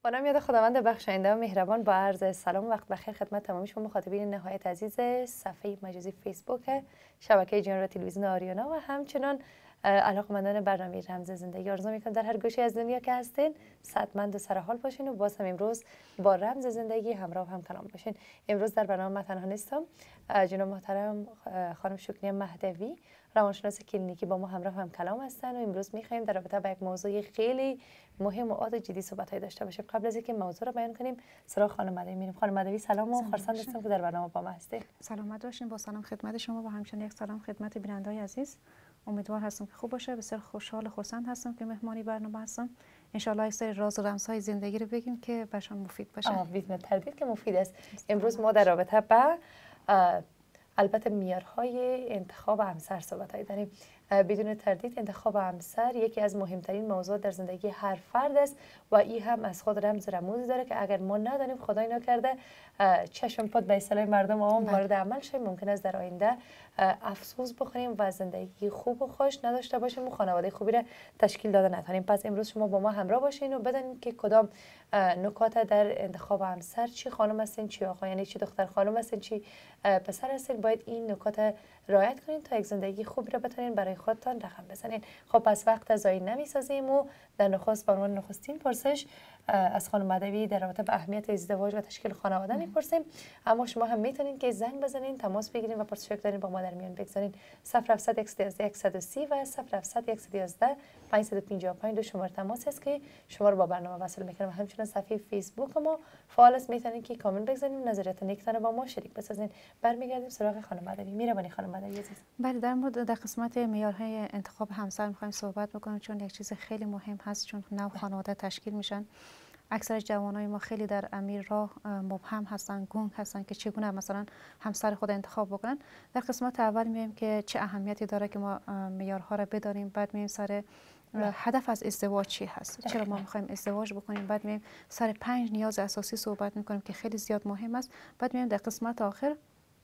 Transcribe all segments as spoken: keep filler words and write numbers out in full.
با نام یاد خداوند بخشاینده و مهربان، با عرض سلام و وقت بخیر خدمت تمام شما مخاطبین نهایت عزیز صفحه مجازی فیسبوک شبکه جان را تلویزیون آریانا و همچنان علاقمندان برنامه رمز زندگی. آرزو میکنم در هر گوشه از دنیا که هستین صحتمند و سرحال باشین و باز هم امروز با رمز زندگی همراه هم کلام باشین. امروز در برنامه من تنها نیستم، جناب محترم خانم شکریه مهدوی روانشناس کلینیکی با ما همراه هم کلام هستن و امروز میخوایم در رابطه با یک موضوع خیلی مهم و عاد جدی صحبت داشته باشیم. قبل از اینکه موضوع رو بیان کنیم سراغ خانم مهدوی میریم. خانم مهدوی سلام و خرسند هستم که در برنامه با ما هستید. سلامت باشین. با سلام خدمت شما و همچنین یک سلام خدمت بیننده‌های عزیز. امیدوار هستم که خوب باشه. بسیار خوشحال و خرسند هستم که مهمانی برنامه هستم. ان شاء الله یک سری راز و رمزهای زندگی رو بگیم که برشان مفید باشه. آه بدون تردید که مفید است. امروز ما در رابطه با البته معیارهای انتخاب همسر صحبت داریم. بدون تردید انتخاب همسر یکی از مهمترین موضوعات در زندگی هر فرد است و این هم از خود رمز رموزی داره که اگر ما ندانیم خدای نکرده چشم پد به اصطلاح مردم عام وارد عمل شیم، ممکن است در آینده افسوس بخوریم و زندگی خوب و خوش نداشته باشیم و خانواده خوبی را تشکیل داده نتونیم. پس امروز شما با ما همراه باشین و بدونید که کدام نکات در انتخاب همسر، چی خانم هستین چی آقا، یعنی چی دختر خانم هستین چی پسر هستین، باید این نکات رعایت کنین تا یک زندگی خوب را بتونین برای خودتان رقم بزنین. خب پس وقت از ضایع نمیسازیم و در نخست با عنوان نخستین پرسش از خانم مهدوی در رابطه با اهمیت ازدواج و تشکیل خانواده میپرسیم. اما شما هم میتونین که زنگ بزنین، تماس بگیرین و پرسش دارین با ما در میان بگذارین. صفر هفتصد یک یک یک صفر صفر و صفر هفتصد یک یک یک پنج پنج پنج دو شماره تماس است که شما رو با برنامه وصل میکنم. همچنین صفحه فیسبوک ما فعال است، میتونین که کامنت بگذارین، نظریات نیکتان با ما شریک بسازین. برمیگردیم سراغ خانم مهدوی. میربانی خانم مهدوی عزیز. بله، در مورد در قسمت معیارهای انتخاب همسر میخوایم صحبت بکنیم چون یک چیز خیلی مهم هست، چون نوع خانواده تشکیل میشن. اکثر جوانای ما خیلی در امیر راه مبهم هستن، گنگ هستن که چگونه مثلا همسر خود انتخاب بکنن. در قسمت اول میایم که چه اهمیتی داره که ما معیارها را بدانیم، بعد میایم سر هدف از ازدواج چی هست، چرا ما میخوایم ازدواج بکنیم، بعد میایم سر پنج نیاز اساسی صحبت میکنیم که خیلی زیاد مهم است، بعد میایم در قسمت آخر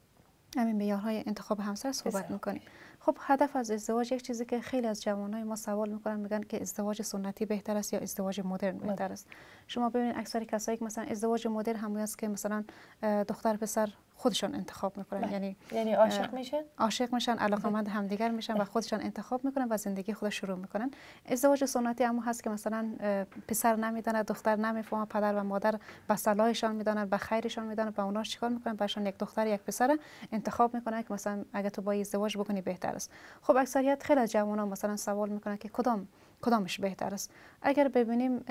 همین معیارهای انتخاب همسر صحبت میکنیم. خب هدف از ازدواج یک چیزی که خیلی از جوانای ما سوال میکنن، میگن که ازدواج سنتی بهتر است یا ازدواج مدرن بهتر است. شما ببینید اکثر کسایی که مثلا ازدواج مدرن همون است که مثلا دختر پسر خودشان انتخاب میکنن، بله. یعنی یعنی عاشق میشن عاشق میشن علاقمند همدیگر میشن و خودشان انتخاب میکنن و زندگی خود شروع میکنن. ازدواج سنتی همون هست که مثلا پسر نمیدونه، دختر نمیفهمه، پدر و مادر به صلاحشان میدونن، به خیرشان میدونن، با اونها چیکار میکنن، برشان یک دختر یک پسر انتخاب میکنن که مثلا اگه تو با ازدواج بکنی بهتر است. خب اکثریت خیلی از جوانان مثلا سوال میکنن که کدام کدامش بهتر است. اگر ببینیم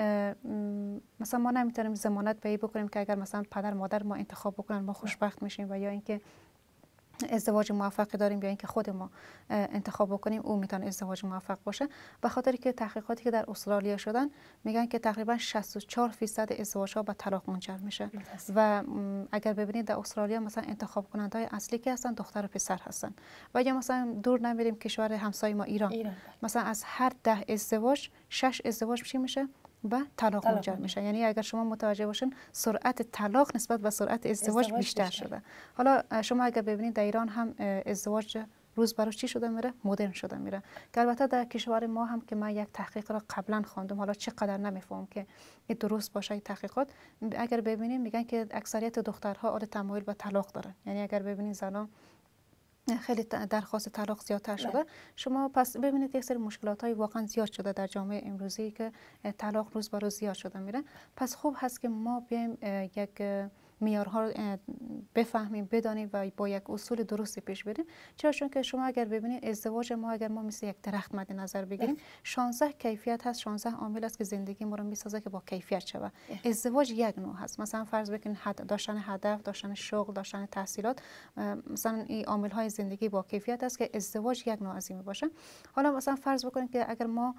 مثلا ما نمیتونیم ضمانت به این بکنیم که اگر مثلا پدر مادر ما انتخاب بکنن ما خوشبخت میشیم و یا اینکه ازدواج موفقی داریم یا اینکه خود ما انتخاب بکنیم او میتونه ازدواج موفق باشه. به خاطر که تحقیقاتی که در استرالیا شدن میگن که تقریبا شصت و چهار درصد ازدواج ها به طلاق منجر میشه و اگر ببینید در استرالیا مثلا انتخاب کننده های اصلی که هستن دختر و پسر هستن. و یا مثلا دور نمیریم کشور همسایه ما ایران, ایران. مثلا از هر ده ازدواج شش ازدواج چی میشه؟ و طلاق منجر میشه. یعنی اگر شما متوجه باشین سرعت طلاق نسبت به سرعت ازدواج, ازدواج بیشتر, بیشتر شده. حالا شما اگر ببینید در ایران هم ازدواج روز به روز چی شده میره؟ مدرن شده میره. که البته در کشور ما هم که من یک تحقیق را قبلا خواندم، حالا چقدر نمیفهمم که این درست باشه این تحقیقات، اگر ببینیم میگن که اکثریت دخترها عادت تمایل به طلاق دارن. یعنی اگر ببینید زنان خیلی درخواست طلاق زیادتر شده. نه. شما پس ببینید یک سری مشکلات های واقعا زیاد شده در جامعه امروزی که طلاق روز به روز زیاد شده میره. پس خوب هست که ما بیایم یک معیارها رو بفهمیم، بدانیم و با یک اصول درستی پیش بریم. چرا؟ چون که شما اگر ببینید ازدواج ما اگر ما مثل یک درخت مد نظر بگیریم شانزده کیفیت هست، شانزده عامل است که زندگی ما رو میسازه که با کیفیت شود. ازدواج یک نوع هست. مثلا فرض بکنید داشتن هدف، داشتن شغل، داشتن تحصیلات، مثلا این عامل های زندگی با کیفیت است که ازدواج یک نوع از این باشه. حالا مثلا فرض بکنید که اگر ما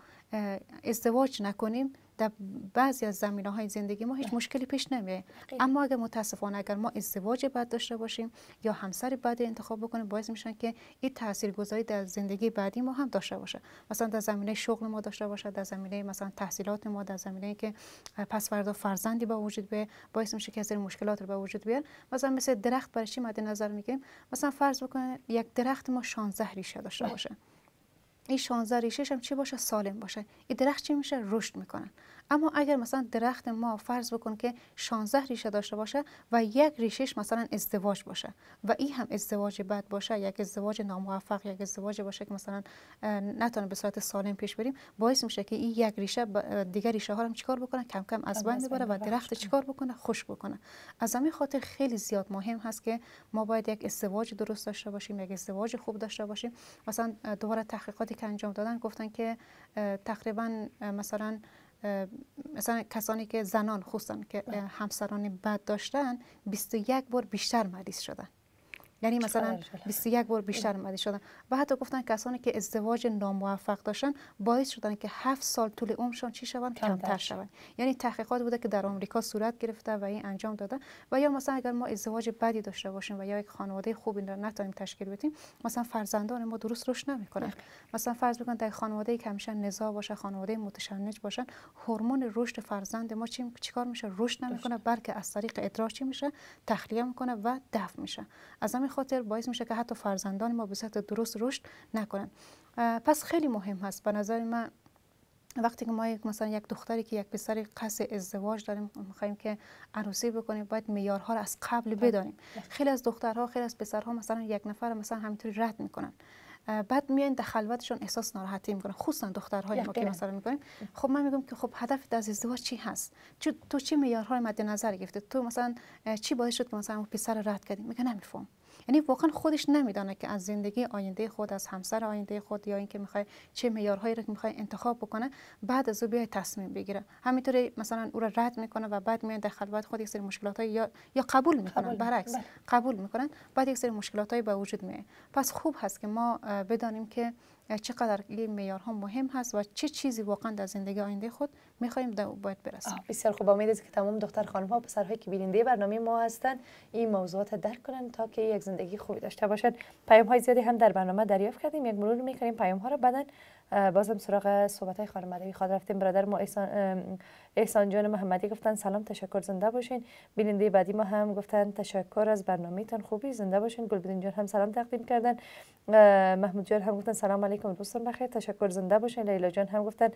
ازدواج نکنیم در بعضی از زمینه‌های زندگی ما هیچ مشکلی پیش نمیاد. اما اگر متاسفانه اگر ما ازدواج بد داشته باشیم یا همسر بد انتخاب بکنیم باعث میشن که این تاثیرگذاری در زندگی بعدی ما هم داشته باشه. مثلا در زمینه شغل ما داشته باشه، در زمینه مثلا تحصیلات ما، در زمینه که پس فردا فرزندی به وجود بیاد باعث میشه که از این مشکلات رو به وجود بیاد. مثلا مثل درخت برای چی مد نظر میگیریم؟ مثلا فرض بکنید یک درخت ما شانزده ریشه داشته باشه. این شانزده ریشه‌ش هم چی باشه؟ سالم باشه. این درخت چی میشه؟ رشد میکنن. اما اگر مثلا درخت ما فرض بکن که شانزده ریشه داشته باشه و یک ریشش مثلا ازدواج باشه و این هم ازدواج بد باشه، یک ازدواج ناموفق، یک ازدواج باشه که مثلا نتونه به صورت سالم پیش بریم، باعث میشه که این یک ریشه دیگر ریشه ها رو چیکار بکنه، کم کم از بین ببره و درخت چیکار بکنه، خشک بکنه. از همین خاطر خیلی زیاد مهم هست که ما باید یک ازدواج درست داشته باشیم، یک ازدواج خوب داشته باشیم. مثلا دوباره تحقیقاتی که انجام دادن گفتن که تقریبا مثلا مثلا کسانی که زنان خصوصا که همسران بد داشتن بیست و یک بار بیشتر مریض شدن، یعنی مثلا بیست و یک بار بیشتر مریض شدن. و حتی گفتن کسانی که ازدواج ناموفق داشتن باعث شدن که هفت سال طول عمرشون چی شوند، کمتر شوند. یعنی تحقیقات بوده که در آمریکا صورت گرفته و این انجام داده. و یا مثلا اگر ما ازدواج بدی داشته باشیم و یا یک خانواده خوبی نتونیم تشکیل بدیم، مثلا فرزندان ما درست رشد نمیکنن. مثلا فرض بکن در خانواده که همیشه نزاع باشه، خانواده متشنج باشن، هورمون رشد فرزند ما چی چیکار میشه، رشد نمیکنه، بلکه از طریق ادرار چی میشه، تخلیه میکنه و دفع میشه. از همین خاطر باعث میشه که حتی فرزندان ما به صورت درست رشد نکنن. پس خیلی مهم هست به نظر من وقتی که ما یک مثلا یک دختری که یک پسری قصد ازدواج داریم، می‌خوایم که عروسی بکنیم، باید معیارها رو از قبل بدانیم. خیلی از دخترها، خیلی از پسرها مثلا یک نفر مثلا همینطوری رد میکنن، بعد میان در خلوتشون احساس ناراحتی میکنن، خصوصا دخترهای ما که مثلا میکنیم. خب من میگم که خب هدفت از ازدواج چی هست؟ تو چی معیارها رو مد نظر گرفتی؟ تو مثلا چی باعث شد که مثلا اون پسر رد کردی؟ میگه نمیفهم. یعنی واقعا خودش نمیدونه که از زندگی آینده خود، از همسر آینده خود، یا اینکه میخوای چه معیارهایی رو که میخوای انتخاب بکنه، بعد از او بیای تصمیم بگیره. همینطوری مثلا او را رد میکنه و بعد میاد در خلوت خود یک سری مشکلاتای یا یا قبول میکنن، برعکس قبول میکنن، بعد یک سری مشکلاتای به وجود میاد. پس خوب هست که ما بدانیم که چقدر این معیارها مهم هست و چه چیزی واقعا در زندگی آینده خود میخوایم باید برسیم. بسیار خوب. امید است که تمام دختر خانم ها و پسرهایی که بیننده برنامه ما هستن این موضوعات درک کنن تا که یک زندگی خوبی داشته باشن. پیام های زیادی هم در برنامه دریافت کردیم، یک مرور میکنیم پیام ها رو، بعدن بازم سراغ صحبت های خانم مدوی خواهد رفتیم. برادر ما احسان احسان جان محمدی گفتن سلام، تشکر، زنده باشین. بیننده بعدی ما هم گفتن تشکر از برنامه‌تان، خوبی، زنده باشین. گلبدین جان هم سلام تقدیم کردن. محمود جان هم گفتن سلام علیکم، دوستان بخیر، تشکر، زنده باشین. لیلا جان هم گفتن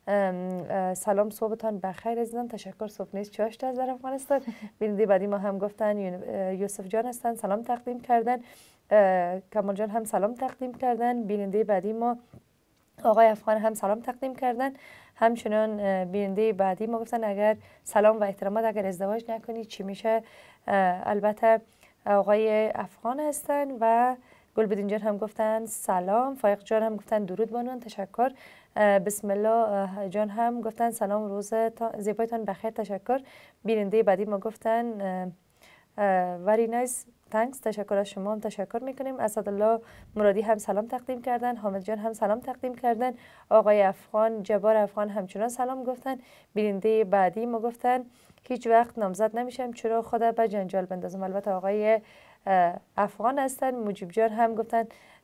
سلام، صبحتان بخیر عزیزان، تشکر، صبح نیست چاشت از در افغانستان. بیننده بعدی ما هم گفتن یوسف جان هستن، سلام تقدیم کردن. کمال جان هم سلام تقدیم کردن. بیننده بعدی ما آقای افغان هم سلام تقدیم کردن. همچنان بیننده بعدی ما گفتن اگر سلام و احترامات اگر ازدواج نکنی چی میشه؟ البته آقای افغان هستن. و گلبدین جان هم گفتن سلام. فایق جان هم گفتن درود بانوان، تشکر. بسم الله جان هم گفتن سلام، روز زیبایتان بخیر، تشکر. بیننده بعدی ما گفتن وری نایس تانکس، تشکر از شما هم تشکر میکنیم. اسدالله مرادی هم سلام تقدیم کردن. حامد جان هم سلام تقدیم کردن. آقای افغان، جبار افغان همچنان سلام گفتن. بیننده بعدی ما گفتن هیچ وقت نامزد نمیشم، چرا خدا به جنجال بندازم. البته آقای افغان هستن. مجیب جان هم گفتن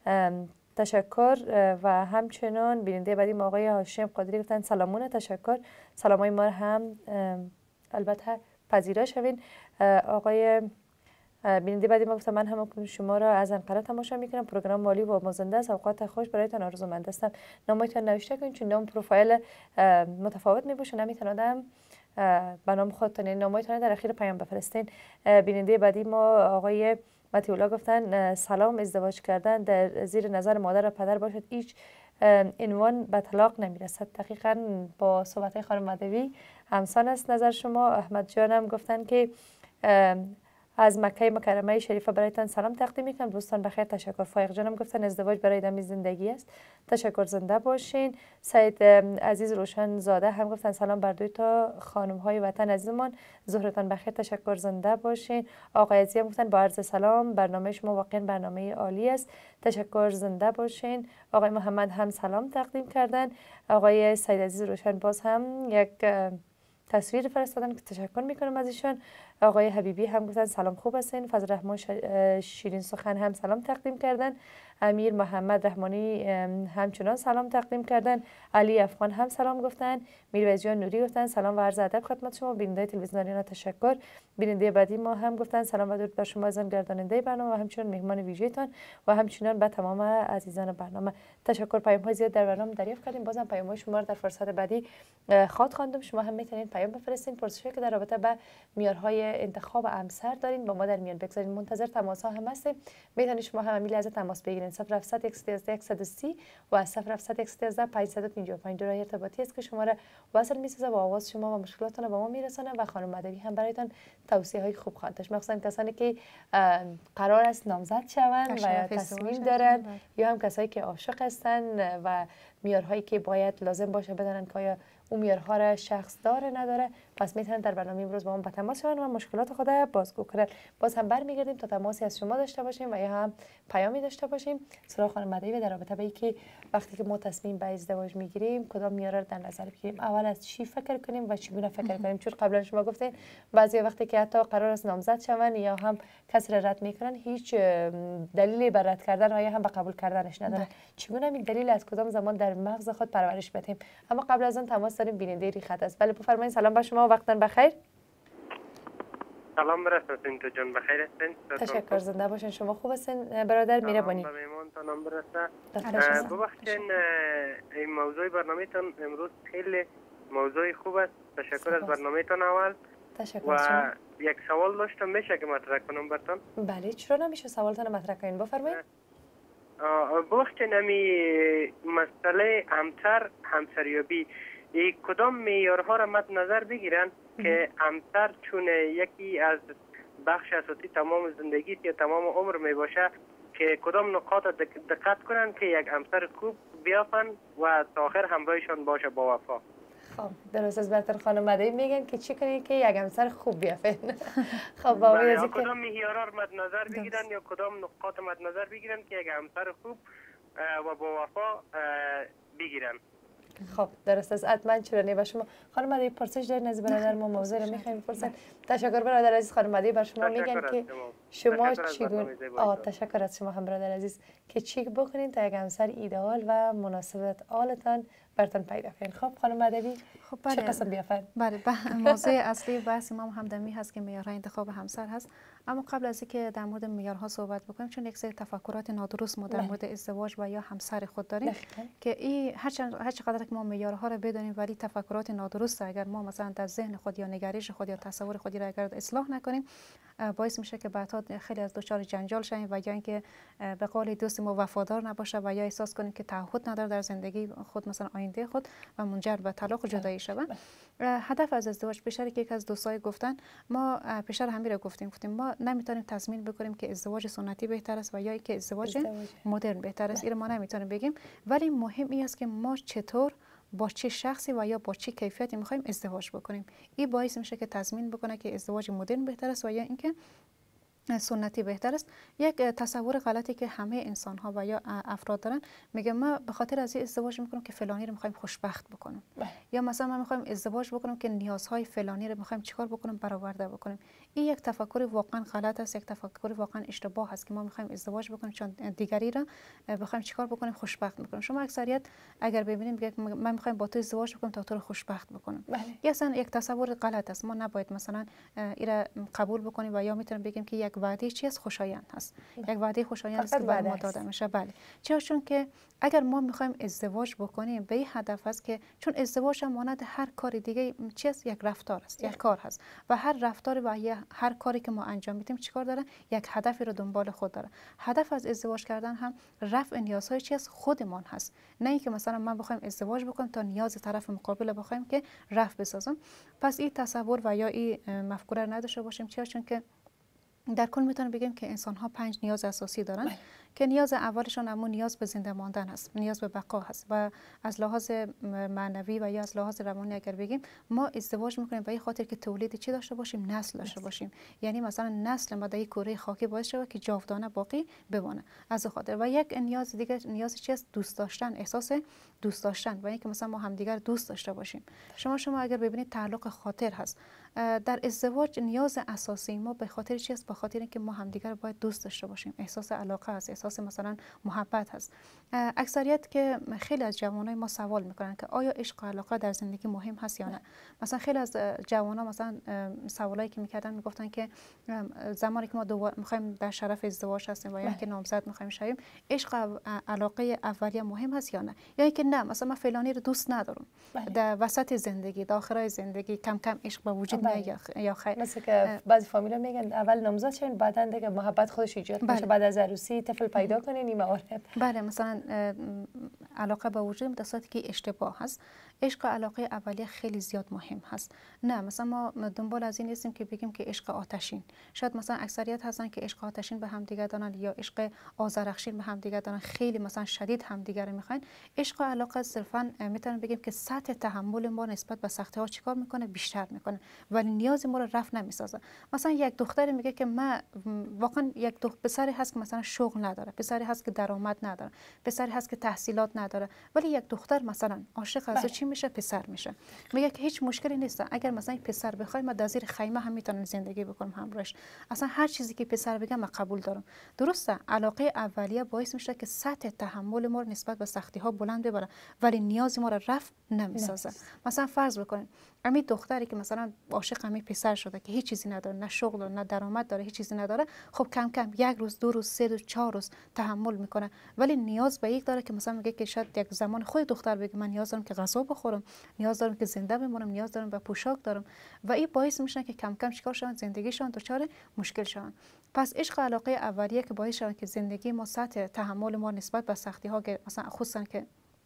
تشکر. و همچنان بیننده بعدی ما آقای هاشم قادری گفتن سلامونه، تشکر. سلامای ما هم البته پذیرا شوین. آقای بیننده بعدی ما گفتم من هم شما را از انقره تماشا میکنم، پروگرام مالی و مازنده است، اوقات خوش برایتان آرزومند هستم. نامتان نوشته کنید چون نام پروفایل متفاوت میباشه، نمیتونم به نام خودتان نامتان در اخیر پیام بفرستین. بیننده بعدی ما آقای متیولا گفتن سلام، ازدواج کردن در زیر نظر مادر و پدر باشد هیچ عنوان به طلاق نمیرسد. دقیقاً با صحبت خانم مدوی همسان است نظر شما. احمد جانم گفتن که از مکه مکرمه شریفه برایتان سلام تقدیم میکنم، دوستان بخیر، تشکر. فایق جانم گفتن ازدواج برای دمی زندگی است، تشکر، زنده باشین. سید عزیز روشن زاده هم گفتن سلام بر دوی تا خانم های وطن عزیزمان، ظهرتان بخیر، تشکر، زنده باشین. آقای عزیز هم گفتن با عرض سلام، برنامه شما واقعا برنامه عالی است، تشکر، زنده باشین. آقای محمد هم سلام تقدیم کردن. آقای سید عزیز روشن باز هم یک تصویر فرستادن که تشکر میکنم از ایشان. آقای حبیبی هم گفتن سلام، خوب هستین. فضل رحمان شیرین سخن هم سلام تقدیم کردن. امیر محمد رحمانی همچنان سلام تقدیم کردن. علی افغان هم سلام گفتن. میرویس جان نوری گفتن سلام و عرض ادب خدمت شما بیننده تلویزیون آریانا. تشکر. بیننده بعدی ما هم گفتن سلام و درود بر شما از گرداننده برنامه و همچنین مهمان ویژه‌تان و همچنین به تمام عزیزان برنامه. تشکر. پیام های زیاد در برنامه دریافت کردیم. بازم پیام های شما رو در فرصت بعدی خواهد خواندم. شما هم میتونید پیام بفرستین. پرسشی که در رابطه با معیارهای انتخاب همسر دارین با ما در میان بگذارین. منتظر تماس ها هم هستیم. میتونید شما هم امیل از تماس بگیرین. صفر هفتصد یک سه یک یک صفر صفر و صفر هفتصد یک سه یک پنج پنج پنج دو راه ارتباطی است که شما را وصل میسازه با آواز شما و مشکلاتتون با ما میرسونه و خانم مدوی هم برایتان توصیه های خوب خواهد داشت. مخصوصا کسانی که قرار است نامزد شوند و یا تصمیم دارن یا هم کسایی که عاشق هستن و معیارهایی که باید لازم باشه بدونن که آیا اون معیارها را شخص داره نداره، پس میتونن در برنامه امروز با ما به تماس شوند و مشکلات خود بازگو کنن. باز هم برمیگردیم تا تماسی از شما داشته باشیم و یا هم پیامی داشته باشیم سراغ خانم مدوی در رابطه با اینکه وقتی که ما تصمیم به ازدواج میگیریم کدام معیارها رو در نظر بگیریم، اول از چی فکر کنیم و چگونه فکر کنیم. چون قبلا شما گفتین بعضی وقتی که حتی قرار است نامزد شوند یا هم کسی را رد میکنن هیچ دلیلی بر رد کردن یا هم به قبول کردنش نداره. چگونه این دلیل از کدام زمان در مغز خود پرورش بدیم. اما قبل از آن تماس داریم. بیننده ری خط است. بله بفرمایید. سلام با شما، وقتتون بخیر. سلام برسونید تو جان، بخیر هستین؟ تشکر، زنده باشین. شما خوب هستین برادر؟ مهربانی. سلام به میمانتانم برسه. ببخشید این موضوع برنامه‌تان امروز خیلی موضوع خوب است. تشکر از برنامه‌تان اول. تشکر. و یک سوال داشتم، میشه که مطرح کنم براتون؟ بله چرا نمیشه، سوالتون مطرح کنین بفرمایید. ببخشید نمی مسئله همسر همسریابی ای کدام معیارها را مد نظر بگیرن که همسر چون یکی از بخش اساسی تمام زندگی یا تمام عمر می باشه که کدام نقاط دقت کنن که یک همسر خوب بیافن و تا آخر همراهشان باشه با وفا. خب درست از برتر خانم مدوی میگن که چی کنید که یک همسر خوب بیافین. خب با امید از کدام معیارها را مد نظر بگیرن یا کدام نقاط مد نظر بگیرن که یک همسر خوب و با وفا بگیرن. خب درست است. حتما چرا و شما خانم مدوی پرسش دارید نزد برادر ما موضوع رو میخوایم بپرسید. تشکر برادر عزیز. خانم مدوی بر شما میگن که شما چگونه آ تشکر از شما هم برادر عزیز که چی بکنین تا یک همسر ایدئال و مناسبت آلتان برتون پیدا کنین. خب خانم مدوی خب بله. چه قسم بیافن؟ بله موضوع اصلی بحث ما همدمی هست که معیارهای انتخاب همسر هست. اما قبل از اینکه در مورد معیارها صحبت بکنیم چون یک سری تفکرات نادرست ما در مورد ازدواج و یا همسر خود داریم دقیقا. که این هر هر چقدر که ما معیارها رو بدونیم ولی تفکرات نادرست اگر ما مثلا در ذهن خود یا نگرش خود یا تصور خودی را اگر اصلاح نکنیم باعث میشه که بعدا خیلی از دچار جنجال شویم و یا اینکه به قول دوست ما وفادار نباشه و یا احساس کنیم که تعهد نداره در زندگی خود مثلا آینده خود و منجر به طلاق و جدایی شود. هدف از ازدواج پیشتر که یک از دوستای گفتن ما پیشتر همین رو گفتیم گفتیم ما نمیتونیم تضمین بکنیم که ازدواج سنتی بهتر است و یا اینکه ازدواج, ازدواج مدرن بهتر است. این ما نمیتونیم بگیم ولی مهم این است که ما چطور با چه شخصی و یا با چه کیفیتی میخوایم ازدواج بکنیم. این باعث میشه که تضمین بکنه که ازدواج مدرن بهتر است و یا اینکه سنتی بهتر است. یک تصور غلطی که همه انسان ها و یا افراد دارن میگه ما به خاطر از این ازدواج میکنم که فلانی رو میخوایم خوشبخت بکنم بله. یا مثلا ما میخوایم ازدواج بکنم که نیازهای فلانی رو میخوایم چیکار بکنم برآورده بکنیم. این یک تفکر واقعا غلط است، یک تفکر واقعا اشتباه است که ما میخوایم ازدواج بکنیم چون دیگری را بخوایم چیکار بکنیم خوشبخت بکنیم. شما اکثریت اگر ببینید میگه من میخوایم با تو ازدواج بکنم تا تو رو خوشبخت بکنم بله. یا اصلا یک تصور غلط است. ما نباید مثلا این قبول بکنیم و یا میتونیم بگیم که یک وعده چی است خوشایند هست یک وعده خوشایند است که ما داده میشه بله. چرا؟ چون که اگر ما میخوایم ازدواج بکنیم به این هدف است که چون ازدواج هم مانند هر کار دیگه چی است یک رفتار است یک کار هست و هر رفتار و هر کاری که ما انجام میدیم چیکار داره یک هدفی رو دنبال خود داره. هدف از ازدواج کردن هم رفع نیازهای چی است خودمان هست، نه اینکه مثلا من بخوایم ازدواج بکنم تا نیاز طرف مقابل بخوایم که رفع بسازم. پس این تصور و یا این مفکوره نداشته باشیم. چرا؟ چون که در کل میتونم بگیم که انسان ها پنج نیاز اساسی دارن بله. که نیاز اولشون همون نیاز به زنده ماندن هست، نیاز به بقا هست و از لحاظ معنوی و یا از لحاظ روانی اگر بگیم ما ازدواج میکنیم به این خاطر که تولید چی داشته باشیم، نسل داشته باشیم. یعنی مثلا نسل ما در این کره خاکی باعث شود که جاودانه باقی بمانه از خاطر. و یک نیاز دیگه نیاز چی است؟ دوست داشتن، احساس دوست داشتن و اینکه مثلا ما همدیگر دوست داشته باشیم. شما شما اگر ببینید تعلق خاطر هست در ازدواج نیاز اساسی ما به خاطر چی است؟ به خاطر اینکه ما همدیگر باید دوست داشته باشیم، احساس علاقه است، اساس مثلا محبت هست. اکثریت که خیلی از جوانای ما سوال میکنن که آیا عشق و علاقه در زندگی مهم هست یا نه. مثلا خیلی از جوانا مثلا سوالایی که میکردن میگفتن که زمانی که ما میخوایم در شرف ازدواج هستیم و یا اینکه نامزد میخوایم شویم، عشق و علاقه اولیه مهم هست یا نه، یا اینکه نه مثلا من فلانی رو دوست ندارم، در وسط زندگی در آخرای زندگی کم کم عشق به وجود میاد یا خیر. مثل که بعضی فامیلا میگن اول نامزد شین بعدن دیگه محبت خودش ایجاد میشه، بعد از عروسی طفل پیدا کنین این موارد. بله مثلا علاقه به وجود در صورتی که اشتباه هست. عشق و علاقه اولیه خیلی زیاد مهم هست. نه مثلا ما دنبال از این نیستیم که بگیم که عشق آتشین. شاید مثلا اکثریت هستن که عشق آتشین به هم دیگه دارن یا عشق آذرخشین به هم دیگه دارن، خیلی مثلا شدید هم دیگه رو میخواین. عشق و علاقه صرفا میتونیم بگیم که سطح تحمل ما نسبت به سختی ها چیکار میکنه، بیشتر میکنه، ولی نیاز ما رو رفع نمیسازه. مثلا یک دختری میگه که من واقعا یک دختر پسری هست که مثلا شغل نداره، پسری هست که درآمد نداره، پسری هست که تحصیلات نداره، ولی یک دختر مثلا عاشق از چی میشه؟ پسر میشه. میگه که هیچ مشکلی نیست، اگر مثلا پسر بخوای ما در زیر خیمه هم میتونم زندگی بکنم همراهش، اصلا هر چیزی که پسر بگه من قبول دارم. درسته علاقه اولیه باعث میشه که سطح تحمل ما نسبت به سختی ها بلند ببره، ولی نیاز ما رو رفع نمیسازه. مثلا فرض بکنید امی دختری که مثلا عاشق امی پسر شده که هیچ چیزی نداره، نه شغل نه درآمد داره، هیچ چیزی نداره، خب کم کم یک روز دو روز سه روز چهار روز تحمل میکنه، ولی نیاز به یک داره که مثلا میگه که شاید یک زمان خود دختر بگه من نیاز دارم که غذا بخورم، نیاز دارم که زنده بمونم، نیاز دارم به پوشاک دارم، و این باعث میشه که کم کم چیکار شون، زندگیشون دچار مشکل شون. پس عشق و علاقه اولیه که باعث شون که زندگی ما سطح تحمل ما نسبت به سختی ها که مثلا خصوصا که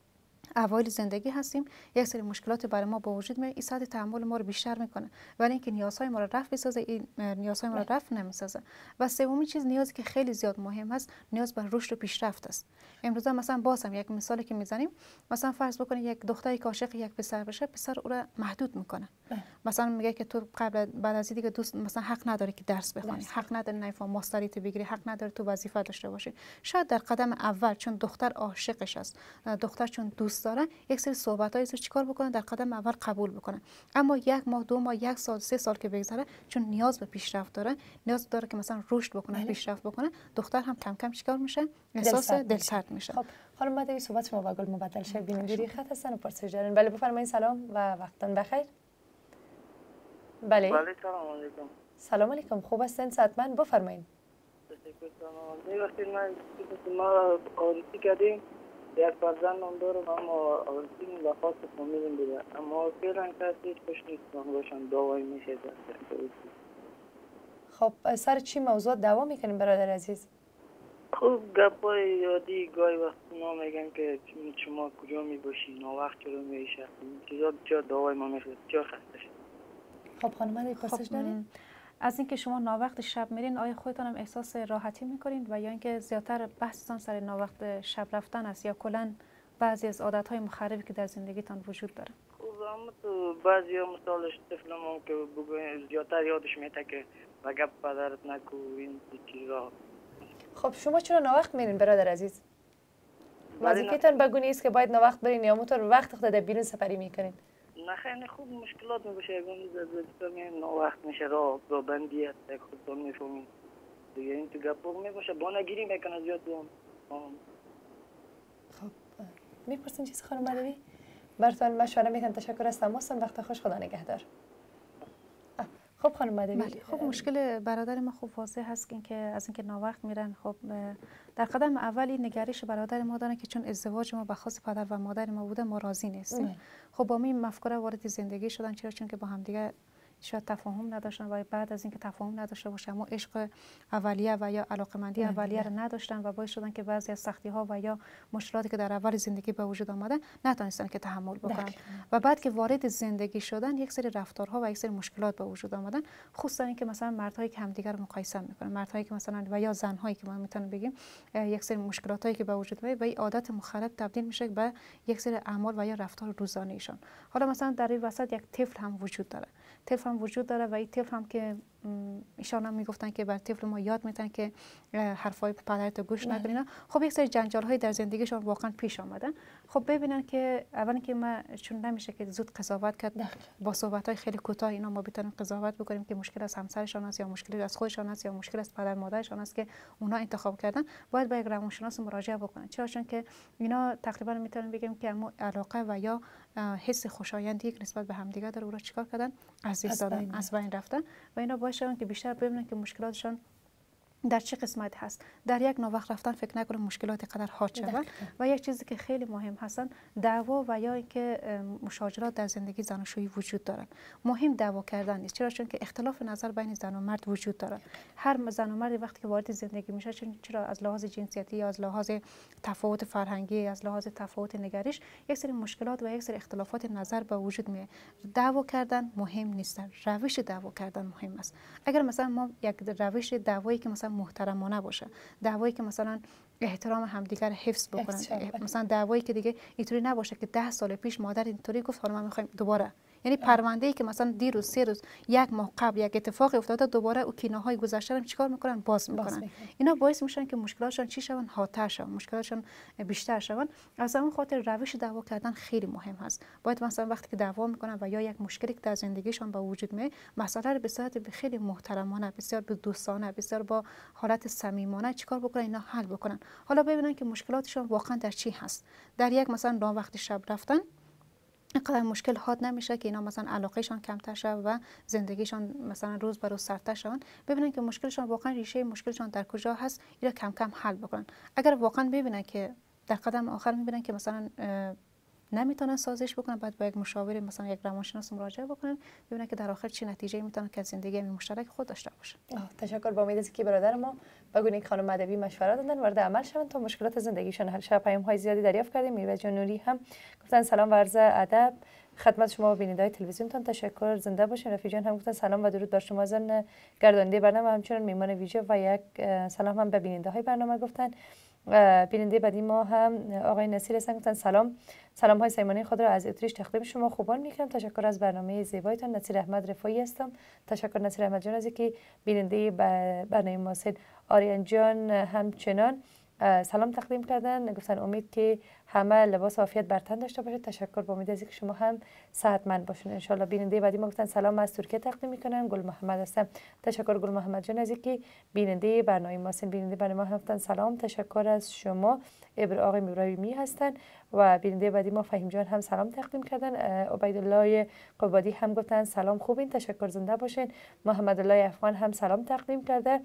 اوایل زندگی هستیم یک سری مشکلات برای ما با وجود میاد، این سطح تحمل ما رو بیشتر میکنه، ولی اینکه نیازهای ما رو رفع بسازه این نیازهای ما رو رفع نمیسازه. و سومین چیز نیازی که خیلی زیاد مهم است نیاز به رشد و پیشرفت است. امروز مثلا بازم یک مثالی که میزنیم، مثلا فرض بکنید یک دختری که عاشق یک پسر بشه، پسر او را محدود میکنه، مثلا میگه که تو قبل بعد از دیگه دوست مثلا حق نداری که درس بخونی، حق نداری نایفا ماستریت بگیری، حق نداری تو وظیفه داشته باشی. شاید در قدم اول چون دختر عاشقش است، دختر چون دوست داره، یک سری صحبت‌های رو چیکار بکنه در قدم اول قبول بکنه، اما یک ماه دو ماه یک سال سه سال که بگذره چون نیاز به پیشرفت داره، نیاز داره که مثلا رشد بکنه، پیشرفت بکنه، دختر هم کم کم چیکار میشه؟ احساس دلسرد میشه. خب خانم مدوی صحبت شما با گل مبدل شه بینندگی خط هستن و پرسش دارن. بله بفرمایید. سلام و وقتتون بخیر. بله بله سلام علیکم. سلام علیکم، خوب هستین؟ حتما بفرمایید. تشکر. وقتی من ما آرزو کردیم یک فرزند هم دارم، اما آرزویم به خاص فامیلم بوده، اما فعلا کسی هیچ خوش نیست من باشم دعوایی میشه. خب سر چی موضوع دعوا میکنیم برادر عزیز؟ خب گپای یادی گاهی وقت ما میگن که شما کجا میباشی، ناوقت چرا میشی، چیزا بسیار دعوای ما میشه، بسیار خسته شد. خب خانم علی پرسش دارین؟ از اینکه شما ناوقت شب میرین، آیا خودتان هم احساس راحتی میکنین و یا اینکه زیادتر بحثتان سر ناوقت شب رفتن است یا کلا بعضی از عادت‌های مخربی که در زندگیتان وجود داره؟ خب اما تو بعضی ها مثالش طفلم که بگویم زیادتر یادش میته که و گپ پدرت نکو این چیزا. خب شما چرا ناوقت میرین برادر عزیز؟ وظیفه‌تان بگونی است که باید ناوقت برین یا موتور وقت خود در بیرون سفری میکنین؟ نه خیلی خوب مشکلات میشه، یگان زدن میگن ناوقت میشه، راه راه بندی هست یک خودتون میفهمین دیگه، این تو گپ میشه با نگیری میکنه زیاد هم. خب میپرسین چیز خانم مدوی؟ براتون مشوره میکنم. تشکر از تماسم، وقت خوش، خدا نگهدار. خب خانم مدوی، بله. خب مشکل برادر ما خوب واضح هست که از اینکه ناوقت میرن. خب در قدم اول این نگرش برادر ما دارن که چون ازدواج ما به خاص پدر و مادر ما بوده ما راضی نیستیم. خب با این مفکوره وارد زندگی شدن، چرا؟ چون که با هم دیگه شاید تفاهم نداشتن و بعد از اینکه تفاهم نداشته باشن اما عشق اولیه و یا علاقمندی اولیه رو نداشتن و باعث شدن که بعضی از سختی ها و یا مشکلاتی که در اول زندگی به وجود آمده نتونستن که تحمل بکنن و بعد که وارد زندگی شدن یک سری رفتارها و یک سری مشکلات به وجود آمدن، خصوصا اینکه مثلا مردهایی که همدیگر رو مقایسه میکنن، مردهایی که مثلا و یا زنهایی که ما میتونیم بگیم یک سری مشکلاتایی که به وجود میاد و این عادت مخرب تبدیل میشه به یک سری اعمال و یا رفتار روزانه ایشان. حالا مثلا در این وسط یک طفل هم وجود داره، طفل هم وجود داره و این طفل هم که ایشان هم میگفتن که بر طفل ما یاد میتن که حرفای پدرت گوش نکنین. خب یک سری جنجال های در زندگیشون واقعا پیش آمدن. خب ببینن که اولا که ما چون نمیشه که زود قضاوت کرد، با صحبت های خیلی کوتاه اینا ما بتونیم قضاوت بکنیم که مشکل از همسرشان است یا مشکل از خودشان است یا مشکل از پدر مادرشان است که اونا انتخاب کردن. باید به یک روانشناس مراجعه بکنن. چرا؟ چون که اینا تقریبا میتونیم بگیم که اما علاقه و یا حس خوشایندی که نسبت به همدیگه داره، اونا چیکار کردن؟ از دست دادن، از بین رفتن. و اینا باشه که بیشتر ببینن که مشکلاتشون در چه قسمت هست. در یک نوبخت رفتن فکر نکنم مشکلات قدر حاد شود. و یک چیزی که خیلی مهم هستن دعوا و یا اینکه مشاجرات در زندگی زناشویی وجود دارن. مهم دعوا کردن نیست. چرا؟ چون که اختلاف نظر بین زن و مرد وجود دارن. هر زن و مرد وقتی که وارد زندگی میشه، چرا از لحاظ جنسیتی یا از لحاظ تفاوت فرهنگی، از لحاظ تفاوت نگرش، یک سری مشکلات و یک سری اختلافات نظر به وجود میاد. دعوا کردن مهم نیست. روش دعوا کردن مهم است. اگر مثلا ما یک روش دعوایی که مثلا محترمانه باشه، دعوایی که مثلا احترام همدیگر حفظ بکنن، مثلا دعوایی که دیگه اینطوری نباشه که ده سال پیش مادر اینطوری گفت حالا ما میخوایم دوباره، یعنی پرونده ای که مثلا دیروز سه روز یک ماه قبل یک اتفاق افتاده دوباره او کینه‌های گذشته رو چیکار میکنن؟ باز میکنن. اینا باعث میشن که مشکلاتشون چی شون؟ حادتر شون، مشکلاتشون بیشتر شون. از اون خاطر روش دعوا کردن خیلی مهم هست. باید مثلا وقتی که دعوا میکنن و یا یک مشکلی که در زندگیشون به وجود میاد، مسئله رو به صورت خیلی محترمانه، بسیار به دوستانه، بسیار با حالت صمیمانه چیکار بکنن؟ اینا حل بکنن. حالا ببینن که مشکلاتشون واقعا در چی هست. در یک مثلا نام وقتی شب رفتن اینقدر مشکل حاد نمیشه که اینا مثلا علاقهشان کمتر شه و زندگیشان مثلا روز به روز سردتر شون. ببینن که مشکلشان واقعا ریشه مشکلشان در کجا هست، اینا کم کم حل بکنن. اگر واقعا ببینن که در قدم آخر میبینن که مثلا نمیتونن سازش بکنن، بعد با یک مشاور مثلا یک روانشناس مراجعه بکنن، ببینن که در آخر چه نتیجه‌ای میتونن که زندگی مشترک خود داشته باشن. تشکر. با امید است که برادر ما بگونی خانم مدوی مشورت دادن وارد عمل شوند تا مشکلات زندگیشون حل شه. پیام‌های زیادی دریافت کردیم. میوه جان نوری هم گفتن سلام و عرض ادب خدمت شما و بیننده‌های تلویزیونتان. تشکر، زنده باشین. رفیق جان هم گفتن سلام و درود بر شما زن گرداننده برنامه، همچنین میهمان ویژه و یک سلام هم به بیننده‌های برنامه گفتن. بیننده بعدی ما هم آقای نصیر هستن، گفتن سلام سلام های صمیمانه خود را از اتریش تقدیم شما خوبان میکنم. تشکر از برنامه زیبایتان. نصیر احمد رفایی هستم. تشکر نصیر احمد جان از اینکه بیننده برنامه ماسل. آریان جان همچنان سلام تقدیم کردن، گفتن امید که همه لباس عافیت بر تن داشته باشید. تشکر، با امید از اینکه شما هم صحتمند باشین ان شاء الله. بیننده بعدی ما گفتن سلام از ترکیه تقدیم میکنن، گل محمد هستم. تشکر گل محمد جان از اینکه بیننده برنامه ما هستن. بیننده برنامه ما گفتن سلام، تشکر از شما. ابر آقای ابراهیمی هستن و بیننده بعدی ما فهیم جان هم سلام تقدیم کردن. عبیدالله قبادی هم گفتن سلام خوبین، تشکر، زنده باشین. محمد الله افغان هم سلام تقدیم کرده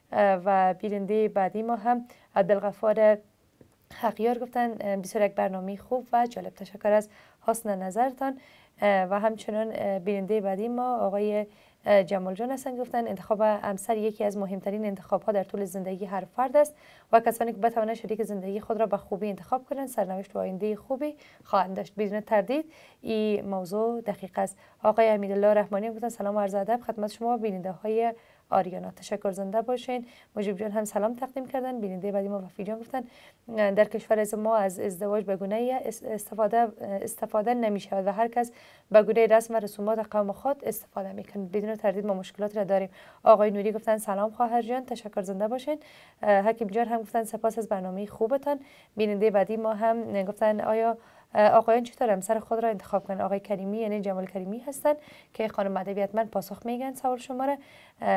و بیننده بعدی ما هم عبدالغفار حقیار گفتن بسیار یک برنامه خوب و جالب. تشکر از حسن نظرتان. و همچنان بیننده بعدی ما آقای جمال جان هستن، گفتن انتخاب همسر یکی از مهمترین انتخاب ها در طول زندگی هر فرد است و کسانی که بتوانند شریک زندگی خود را به خوبی انتخاب کنند سرنوشت و آینده خوبی خواهند داشت. بدون تردید این موضوع دقیق است. آقای امیدالله رحمانی گفتن سلام و عرض ادب خدمت شما بیننده های آریانا. تشکر، زنده باشین. مجیب جان هم سلام تقدیم کردن. بیننده بعدی ما وفی جان گفتن در کشور از ما از ازدواج به گونه استفاده استفاده نمی شود و هر کس به گونه رسم و رسومات قوم خود استفاده میکنه. بدون تردید ما مشکلات را داریم. آقای نوری گفتن سلام خواهر جان. تشکر، زنده باشین. حکیم جان هم گفتن سپاس از برنامه خوبتان. بیننده بعدی ما هم گفتن آیا آقایان چطور همسر خود را انتخاب کنند؟ آقای کریمی یعنی جمال کریمی هستن که خانم مدوی حتما پاسخ میگن سوال شما را.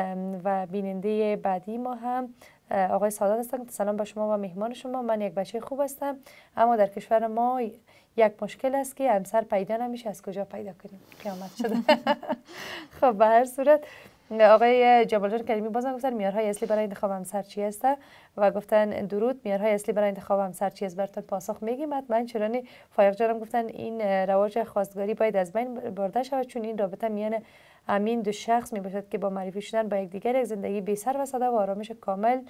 و بیننده بعدی ما هم آقای سادات هستن. سلام به شما و مهمان شما. من یک بچه خوب هستم اما در کشور ما یک مشکل است که همسر پیدا نمیشه، از کجا پیدا کنیم؟ قیامت شده. خب به هر صورت آقای جمال جان کریمی بازم گفتن معیارهای اصلی برای انتخاب همسر چی است و گفتن درود. معیارهای اصلی برای انتخاب همسر چی است؟ براتون پاسخ میگیم حتما. چرانی فایق جانم گفتن این رواج خواستگاری باید از بین برده شود چون این رابطه میان همین دو شخص می باشد که با معرفی شدن با یکدیگر یک زندگی بی سر و صدا و آرامش کامل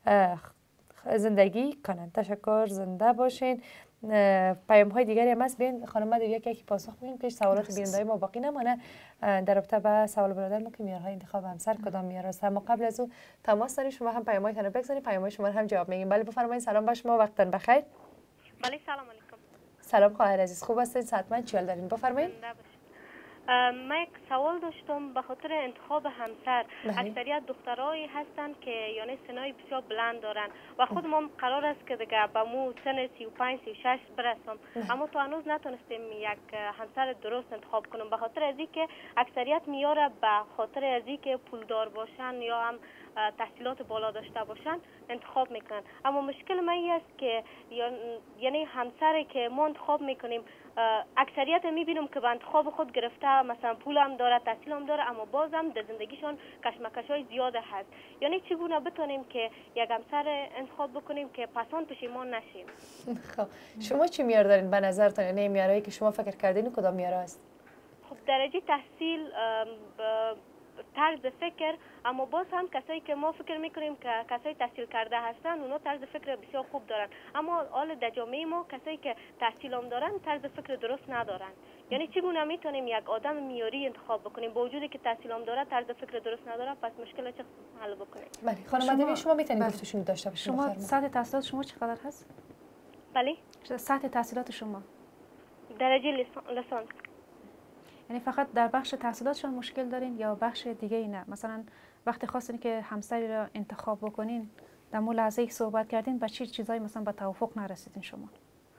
زندگی کنند. تشکر، زنده باشین. پیام های دیگری هم هست. بین خانم مدوی یک یکی پاسخ میدیم که سوالات بیننده ما باقی نمانه. در رابطه با سوال برادر ما که معیارهای انتخاب همسر کدام معیار است. اما قبل از او تماس دارید، شما هم پیام هایتون رو بگذارید، پیام های شما رو هم جواب میگیم. بله بفرمایید. سلام به شما، وقتتون بخیر. بله سلام علیکم. سلام خواهر عزیز، خوب هستید؟ صحتمند؟ چیال دارین؟ بفرمایید. من یک سوال داشتم به خاطر انتخاب همسر. اکثریت دخترایی هستن که یعنی سنای بسیار بلند دارن و خود ما قرار است که دیگه به مو سن سی و پنج سی و شش برسم، اما تو هنوز نتونستیم یک همسر درست انتخاب کنم به خاطر از اینکه اکثریت میاره به خاطر از اینکه پولدار باشن یا هم تحصیلات بالا داشته باشن انتخاب میکنن. اما مشکل من این است که یعنی همسری که ما انتخاب میکنیم اکثریت میبینم که به انتخاب خود گرفته مثلا پول هم داره، تحصیل هم داره، اما باز هم در زندگیشان کشمکش های زیاده هست. یعنی چگونه بتونیم که یک همسر انتخاب بکنیم که پسان پشیمان نشیم؟ خب شما چی میار دارین به نظرتان؟ یعنی میارایی که شما فکر کردین کدام میاره است؟ خب درجه تحصیل، طرز فکر، اما باز هم کسایی که ما فکر میکنیم که کسایی تحصیل کرده هستن اونا طرز فکر بسیار خوب دارن، اما حال در جامعه ما کسایی که تحصیل هم دارن طرز فکر درست ندارن. یعنی چگونه میتونیم یک آدم میاری انتخاب بکنیم با وجودی که تحصیل هم داره طرز فکر درست نداره؟ پس مشکل چه حل بکنیم؟ بله خانم ادویه شما میتونید گفتشون داشته باشید. شما سطح تحصیلات شما چقدر هست؟ بله سطح تحصیلات شما درجه لیسانس. یعنی فقط در بخش تحصیلاتشان مشکل دارین یا بخش دیگه ای نه؟ مثلا وقتی خواستین که همسری را انتخاب بکنین در مو لحظه ای صحبت کردین با چه چیزایی مثلا به توافق نرسیدین شما؟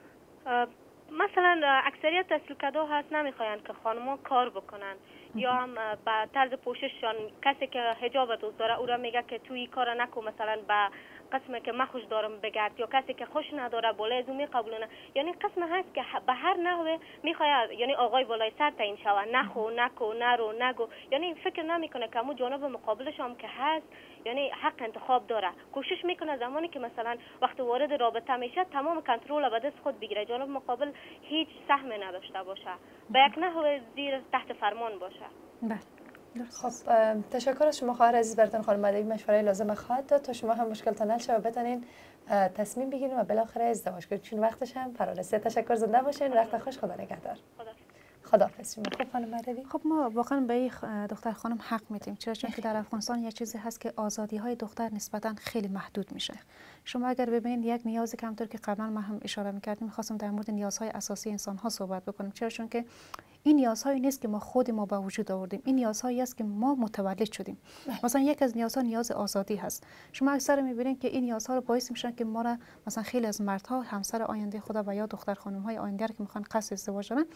مثلا اکثریت تحصیل کرده هست نمیخواین که خانم‌ها کار بکنن یا هم به طرز پوشششان کسی که حجاب دوست داره او را میگه که توی کار نکن، مثلا به قسمی که من خوش دارم بگرد، یا کسی که خوش نداره بالای از اون میقبولونه. یعنی قسم هست که به هر نحوه میخواد یعنی آقای بالای سر تعیین شوه، نخو نکو نرو نگو، یعنی فکر نمیکنه که همون جانب مقابلش هم که هست یعنی حق انتخاب داره. کوشش میکنه زمانی که مثلا وقتی وارد رابطه میشه تمام کنترل به دست خود بگیره، جانب مقابل هیچ سهمی نداشته باشه، به یک نحوه زیر تحت فرمان باشه. بله. خب تشکر از شما خواهر عزیز. براتون خانم ادویه مشوره لازم خواهد داد تا شما هم مشکلتان حل شه و بتونین تصمیم بگیرین و بالاخره ازدواج کنین، چون وقتش هم فرا رسید. تشکر، زنده باشین. وقت خوش. خدا نگهدار. خدا خداحافظ شما. خب خانم ادویه، خب ما واقعا به این دختر خانم حق میدیم، چرا چون که در افغانستان یه چیزی هست که آزادی های دختر نسبتا خیلی محدود میشه. شما اگر ببینید یک نیازی که همونطور که قبلا ما هم اشاره میکردیم میخواستم در مورد نیازهای اساسی انسان ها صحبت بکنیم، چرا چون که این نیازهایی نیست که ما خود ما به وجود آوردیم، این نیازهایی است که ما متولد شدیم. مثلا یک از نیازها نیاز آزادی هست. شما اکثر میبینید که این نیازها رو باعث میشن که ما را مثلا خیلی از مردها همسر آینده خود و یا دختر خانم های آینده که میخوان قصد ازدواج دارن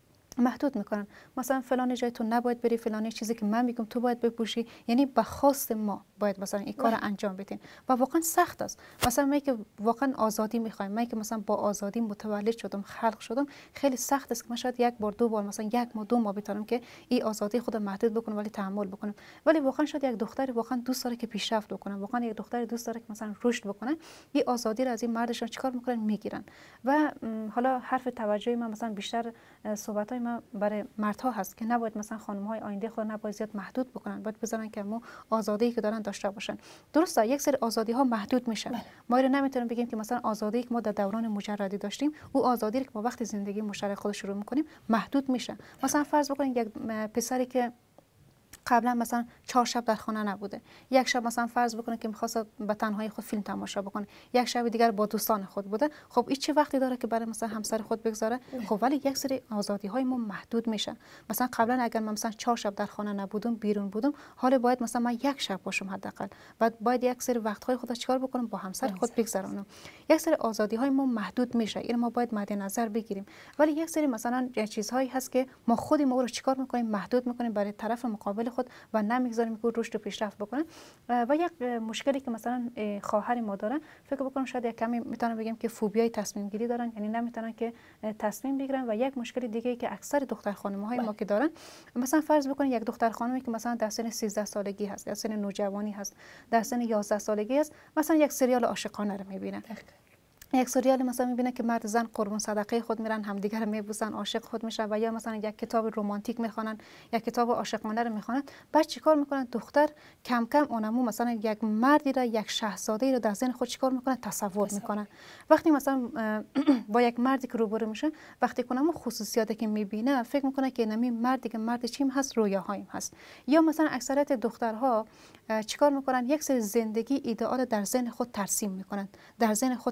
محدود میکنن. مثلا فلان جای تو نباید بری، فلان چیزی که من میگم تو باید بپوشی، یعنی به خواست ما باید مثلا این کار انجام بدین و واقعا سخت است. مثلا من که واقعا آزادی میخوایم، من که مثلا با آزادی متولد شدم، خلق شدم، خیلی سخت است که من شاید یک بار دو بار مثلا یک ماه دو ماه بتونم که این آزادی خود محدود بکنم ولی تحمل بکنم. ولی واقعا شاید یک دختر واقعا دوست داره که پیشرفت بکنه، واقعا یک دختر دوست داره که مثلا رشد بکنه، این آزادی رو از این مردشون چیکار میکنن؟ میگیرن. و حالا حرف توجه من مثلا بیشتر صحبت های من برای مردها هست که نباید مثلا خانم های آینده خود نباید زیاد محدود بکنن، باید بذارن که مو آزادی که دارن داشته باشن. درسته یک سری آزادی ها محدود میشه، ما رو نمیتونیم بگیم که مثلا آزادی که ما در دوران مجردی داشتیم او آزادی که ما وقتی زندگی مشترک خود شروع میکنیم محدود میشه. مثلا فرض بکنید یک پسری که قبلا مثلا چهار شب در خانه نبوده، یک شب مثلا فرض بکنه که می‌خواد به تنهایی خود فیلم تماشا بکنه، یک شب دیگر با دوستان خود بوده، خب این چه وقتی داره که برای مثلا همسر خود بگذاره؟ خب ولی یک سری آزادی‌های ما محدود میشن. مثلا قبلا اگر من مثلا چهار شب در خانه نبودم، بیرون بودم، حالا باید مثلا من یک شب باشم حداقل، بعد باید یک سری وقت‌های خودم چیکار بکنم؟ با همسر خود بگذرونم. یک سری آزادی‌های ما محدود میشه، این ما باید مد نظر بگیریم. ولی یک سری مثلا چیزهایی هست که ما خودمون او رو چیکار می‌کنیم؟ محدود می‌کنیم برای طرف مقابل خود و نمیگذاریم که رشد و پیشرفت بکنه. و یک مشکلی که مثلا خواهر ما داره، فکر بکنم شاید یک کمی میتونم بگم که فوبیای تصمیم گیری دارن، یعنی نمیتونن که تصمیم بگیرن. و یک مشکل دیگه ای که اکثر دختر خانم های ما که دارن، مثلا فرض بکنید یک دختر خانمی که مثلا در سن سیزده سالگی هست، در سن نوجوانی هست، در سن یازده سالگی است، مثلا یک سریال عاشقانه رو میبینه، یک سریال مثلا میبینه که مرد زن قربون صدقه خود میرن، همدیگه رو میبوسن، عاشق خود میشن، و یا مثلا یک کتاب رمانتیک میخوانن، یک کتاب عاشقانه رو میخوانن. بعد چیکار میکنن؟ دختر کم کم اونمو مثلا یک مردی را، یک شاهزاده رو در ذهن خود چیکار میکنن؟ تصور میکنن. وقتی مثلا با یک مردی که روبرو میشه، وقتی اونمو خصوصیاتی که میبینه فکر میکنه که نمی مردی که مرد چیم هست، رویاهایم هست. یا مثلا اکثریت دخترها چیکار میکنن؟ یک سری زندگی ایدئال در ذهن خود ترسیم میکنن، در ذهن خود تصور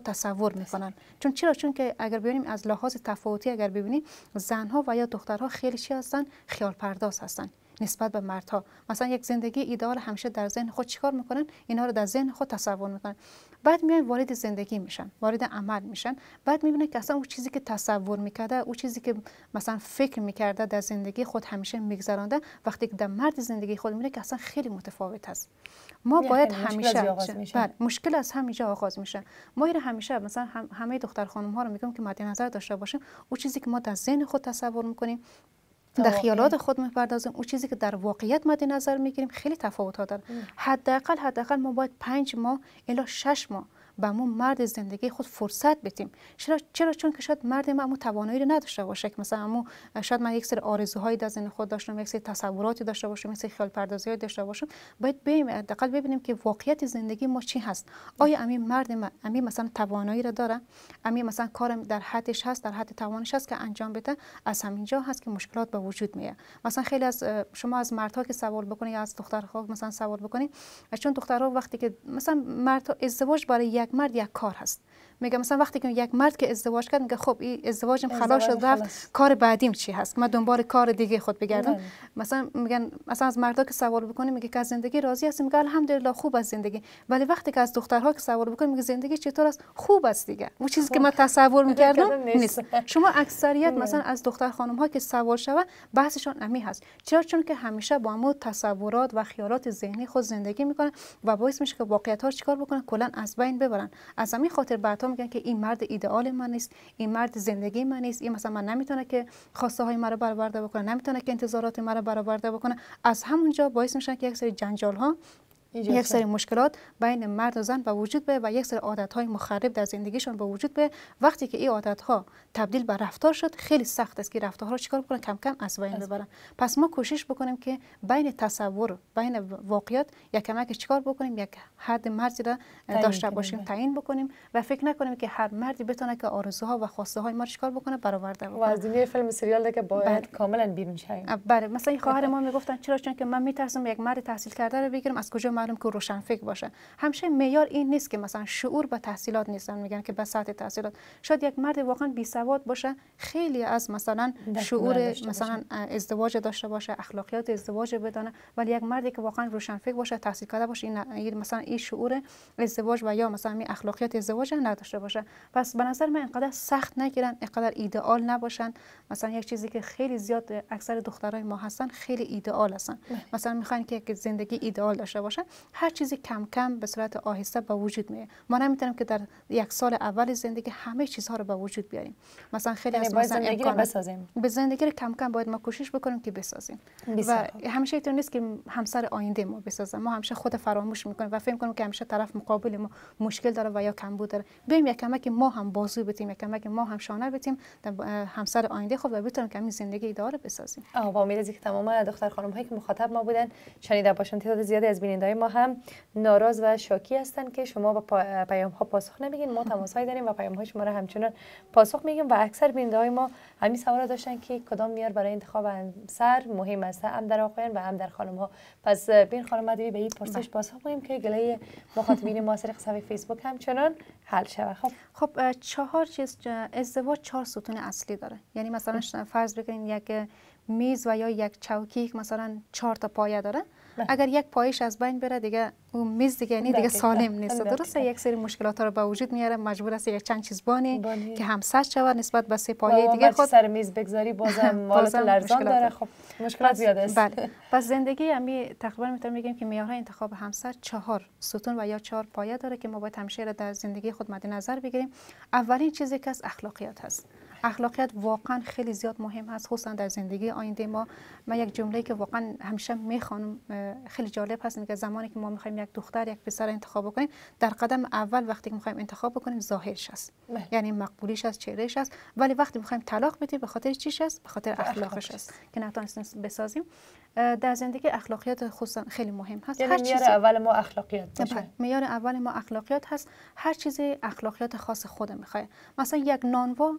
تصور میکنن. چون چرا؟ چون که اگر ببینیم از لحاظ تفاوتی اگر ببینیم زنها و یا دخترها خیلی چی هستن؟ خیال پرداز هستن نسبت به مردها. مثلا یک زندگی ایدئال همیشه در ذهن خود چیکار میکنن؟ اینا رو در ذهن خود تصور میکنن. بعد میان وارد زندگی میشن، وارد عمل میشن، بعد میبینن که اصلا اون چیزی که تصور میکرده، اون چیزی که مثلا فکر میکرده در زندگی خود همیشه میگذرانده، وقتی که در مرد زندگی خود میبینه که اصلا خیلی متفاوت است. ما باید همیشه بعد مشکل از همینجا آغاز میشه. ما ایره همیشه مثلا هم همه دختر خانم ها رو میگم که مد نظر داشته باشیم اون چیزی که ما در ذهن خود تصور میکنیم، در خیالات خود میپردازیم، اون چیزی که در واقعیت مد نظر میگیریم خیلی تفاوت ها داره. حداقل حداقل ما باید پنج ماه الی شش ماه به مو مرد زندگی خود فرصت بدیم. چرا؟ چرا؟ چون که شاید مرد ما امو توانایی رو نداشته باشه که مثلا امو شاید من یک سری آرزوهایی در ذهن خود داشتم، یک سری تصوراتی داشته باشم، یک سری خیال پردازی‌های داشته باشم. باید بریم حداقل ببینیم که واقعیت زندگی ما چی هست. آیا امین مرد ما امین مثلا توانایی رو داره؟ امین مثلا کارم در حدش هست، در حد توانش هست که انجام بده؟ از همینجا هست که مشکلات به وجود میاد. مثلا خیلی از شما از مردها که سوال بکنید یا از دخترها مثلا سوال بکنید، چون دخترها وقتی که مثلا مرد ازدواج برای یک مرد یک کار هست. میگه مثلا وقتی که یک مرد که ازدواج کرد میگه خب این ازدواجم خلاص شد رفت، کار بعدیم چی هست؟ من دنبال کار دیگه خود بگردم. بله. مثلا میگن مثلا از مردا که سوال بکنی میگه که از زندگی راضی هستی؟ میگه الحمدلله خوب از زندگی. ولی وقتی که از دخترها که سوال بکنی میگه زندگی چطور است؟ خوب است دیگه. اون چیزی که من تصور میکردم نیست. شما اکثریت مثلا از دختر خانم ها که سوال شوه بحثشون امی هست. چرا؟ چون که همیشه با همون تصورات و خیالات ذهنی خود زندگی میکنن و باعث میشه که واقعیت ها چیکار بکنن؟ کلا از بین ببرن. از همین خاطر بعدا میگن که این مرد ایدئال من نیست، این مرد زندگی من نیست، این مثلا من نمیتونه که خواسته های مرا برآورده بکنه، نمیتونه که انتظارات مرا برآورده بکنه. از همونجا باعث میشن که یک سری جنجال ها، یک سری مشکلات بین مرد و زن به وجود بیاد و یک سری عادت‌های مخرب در زندگیشون به وجود بیاد. وقتی که این عادت‌ها تبدیل به رفتار شد خیلی سخت است که رفتارها رو چیکار بکنن؟ کم کم از بین ببرن. پس ما کوشش بکنیم که بین تصور بین واقعیت یک کمک چیکار بکنیم، یک حد مرزی را داشته باشیم، تعیین بکنیم و فکر نکنیم که هر مردی بتونه که آرزوها و خواسته های ما رو چیکار بکنه برآورده بکنه. و از دنیای فیلم سریال که باید کاملا بیرون شیم. بله، مثلا این خواهر ما میگفتن چرا؟ چون که من میترسم یک مرد تحصیل کرده رو بگیرم، از کجا معلوم که روشن فکر باشه. همیشه معیار این نیست که مثلا شعور به تحصیلات نیستن، میگن که به سطح تحصیلات. شاید یک مرد واقعا بی سواد باشه، خیلی از مثلا شعور مثلا ازدواج داشته باشه، اخلاقیات ازدواج بدونه، ولی یک مردی که واقعا روشن فکر باشه، تحصیل کرده باشه، این مثلا این شعور ازدواج و یا مثلا این اخلاقیات ازدواج نداشته باشه. پس به نظر من اینقدر سخت نگیرن، اینقدر ایدئال نباشن. مثلا یک چیزی که خیلی زیاد اکثر دخترای ما هستن خیلی ایدئال هستن، مثلا میخوان که یک زندگی ایدئال داشته باشن. هر چیزی کم کم به صورت آهسته به وجود میاد. ما نمیتونیم که در یک سال اول زندگی همه چیزها رو به وجود بیاریم. مثلا خیلی از مثلا زندگی رو بسازیم. به زندگی رو کم کم باید ما کوشش بکنیم که بسازیم. و همیشه اینطور نیست که همسر آینده ما بسازیم. ما همیشه خود فراموش میکنیم و فکر میکنیم که همیشه طرف مقابل ما مشکل داره و یا کمبود داره. بریم یک کمک ما هم بازو بدیم، یک کمک ما هم شانه بدیم همسر آینده خود و بتونیم که همین زندگی ایده‌آل رو بسازیم. آه، با امید که تمام دختر خانم هایی که مخاطب ما بودن شنیده باشن. تعداد زیادی از بیننده‌های ما هم ناراض و شاکی هستن که شما با پیام ها پاسخ نمیگین. ما تماس هایی داریم و پیام های شما رو همچنان پاسخ میگیم و اکثر بیننده های ما همین سوال داشتن که کدام معیار برای انتخاب همسر مهم است، هم در آقایان و هم در خانم ها. پس بین خانم مدوی به این پرسش پاسخ میگیم که گله مخاطبین ما از طریق صفحه فیسبوک همچنان حل شود. خب خب چهار چیز ازدواج چهار ستون اصلی داره. یعنی مثلا فرض بکنیم یک میز و یا یک چوکی که مثلا چهار تا پایه داره، اگر یک پایش از بین بره دیگه اون میز دیگه یعنی دیگه سالم نیست. درسته یک سری مشکلات رو به وجود میاره، مجبور است یک چند چیز بانی, بانی. که همسر شود نسبت به سه پایه دیگه خود سر میز بگذاری بازم مالت لرزان داره. خب مشکلات زیاد است. بله. پس زندگی همی تقریبا میتونم بگم که معیارهای انتخاب همسر چهار ستون و یا چهار پایه داره که ما باید همیشه را در زندگی خود مد نظر بگیریم. اولین چیزی که از اخلاقیات هست. اخلاقیات واقعا خیلی زیاد مهم هست، خصوصا در زندگی آینده ما. من یک جمله‌ای که واقعا همیشه میخوانم خیلی جالب هست، میگه زمانی که ما میخوایم یک دختر یک پسر انتخاب بکنیم، در قدم اول وقتی که میخوایم انتخاب بکنیم ظاهرش است، یعنی مقبولیش است، چهرهش است، ولی وقتی میخوایم طلاق بدیم به خاطر چیش است؟ به خاطر اخلاقش است که نتونستیم بسازیم. در زندگی اخلاقیات خصوصا خیلی مهم هست. یعنی معیار اول ما اخلاقیات باشه. معیار اول ما اخلاقیات هست. هر چیزی اخلاقیات خاص خود میخواد. مثلا یک نانوا اخلاقیات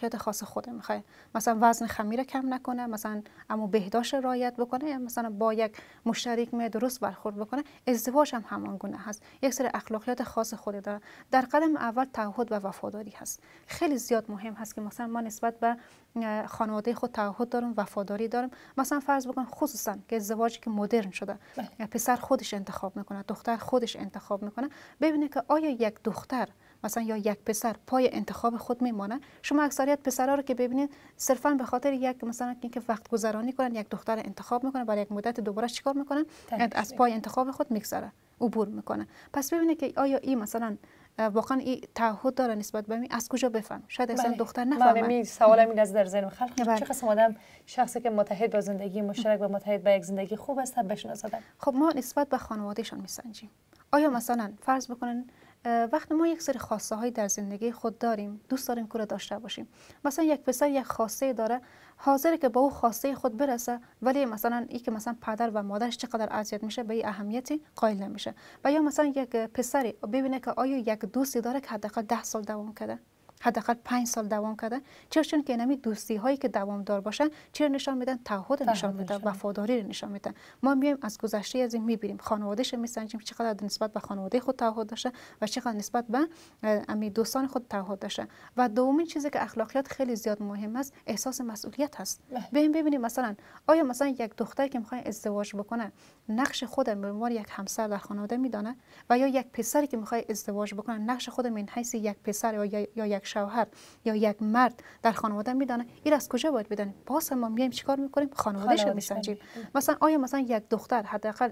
اخلاقیات خاص خود میخواد، مثلا وزن خمیر کم نکنه، مثلا اما بهداشت رعایت بکنه، یا مثلا با یک مشترک می درست برخورد بکنه. ازدواج هم همان گونه هست، یک سری اخلاقیات خاص خود داره. در قدم اول تعهد و وفاداری هست. خیلی زیاد مهم هست که مثلا ما نسبت به خانواده خود تعهد دارم، وفاداری دارم. مثلا فرض بکن خصوصا که ازدواجی که مدرن شده، پسر خودش انتخاب میکنه، دختر خودش انتخاب میکنه، ببینه که آیا یک دختر مثلا یا یک پسر پای انتخاب خود میمانه. شما اکثریت پسرها رو که ببینید صرفا به خاطر یک مثلا اینکه وقت گذرانی کنن یک دختر انتخاب میکنن، برای یک مدت دوباره چیکار میکنن؟ از پای انتخاب خود میگذره، عبور میکنه. پس ببینید که آیا این مثلا واقعا این تعهد داره نسبت به می، از کجا بفهم؟ شاید اصلا دختر نفهمه. من سوال این از در ذهن خلق چه قسم آدم شخصی که متحد با زندگی مشترک و متحد با یک زندگی خوب است بشناسه؟ خب ما نسبت به خانوادهشان میسنجیم. آیا مثلا فرض بکنن وقتی ما یک سری خواسته های در زندگی خود داریم، دوست داریم که داشته باشیم. مثلا یک پسر یک خواسته داره، حاضره که با او خواسته خود برسه، ولی مثلا این که مثلا پدر و مادرش چقدر اذیت میشه به این اهمیتی قائل نمیشه. و یا مثلا یک پسری ببینه که آیا یک دوستی داره که حداقل ده سال دوام کرده، حداقل پنج سال دوام کرده، چرا؟ چون که اینمی دوستی هایی که دوام دار باشن چرا نشان میدن؟ تعهد نشان میدن، وفاداری رنشان میدن. ما میایم از گذشته از این میبینیم، خانوادهش میسنجیم چقدر نسبت به خانواده خود تعهد داشته و چقدر نسبت به امی دوستان خود تعهد داشته. و دومین چیزی که اخلاقیات خیلی زیاد مهم است، احساس مسئولیت هست. ببین ببینیم مثلا آیا مثلا یک دختر که میخواد ازدواج بکنه نقش خود به عنوان یک همسر در خانواده میدانه، و یا یک پسری که میخواد ازدواج بکنه نقش خود من حیث یک پسر یا یا یک شوهر یا یک مرد در خانواده میدانه، این از کجا باید بدانیم؟ باز ما میایم چیکار میکنیم؟ خانوادهش رو میسنجیم. مثلا آیا مثلا یک دختر حداقل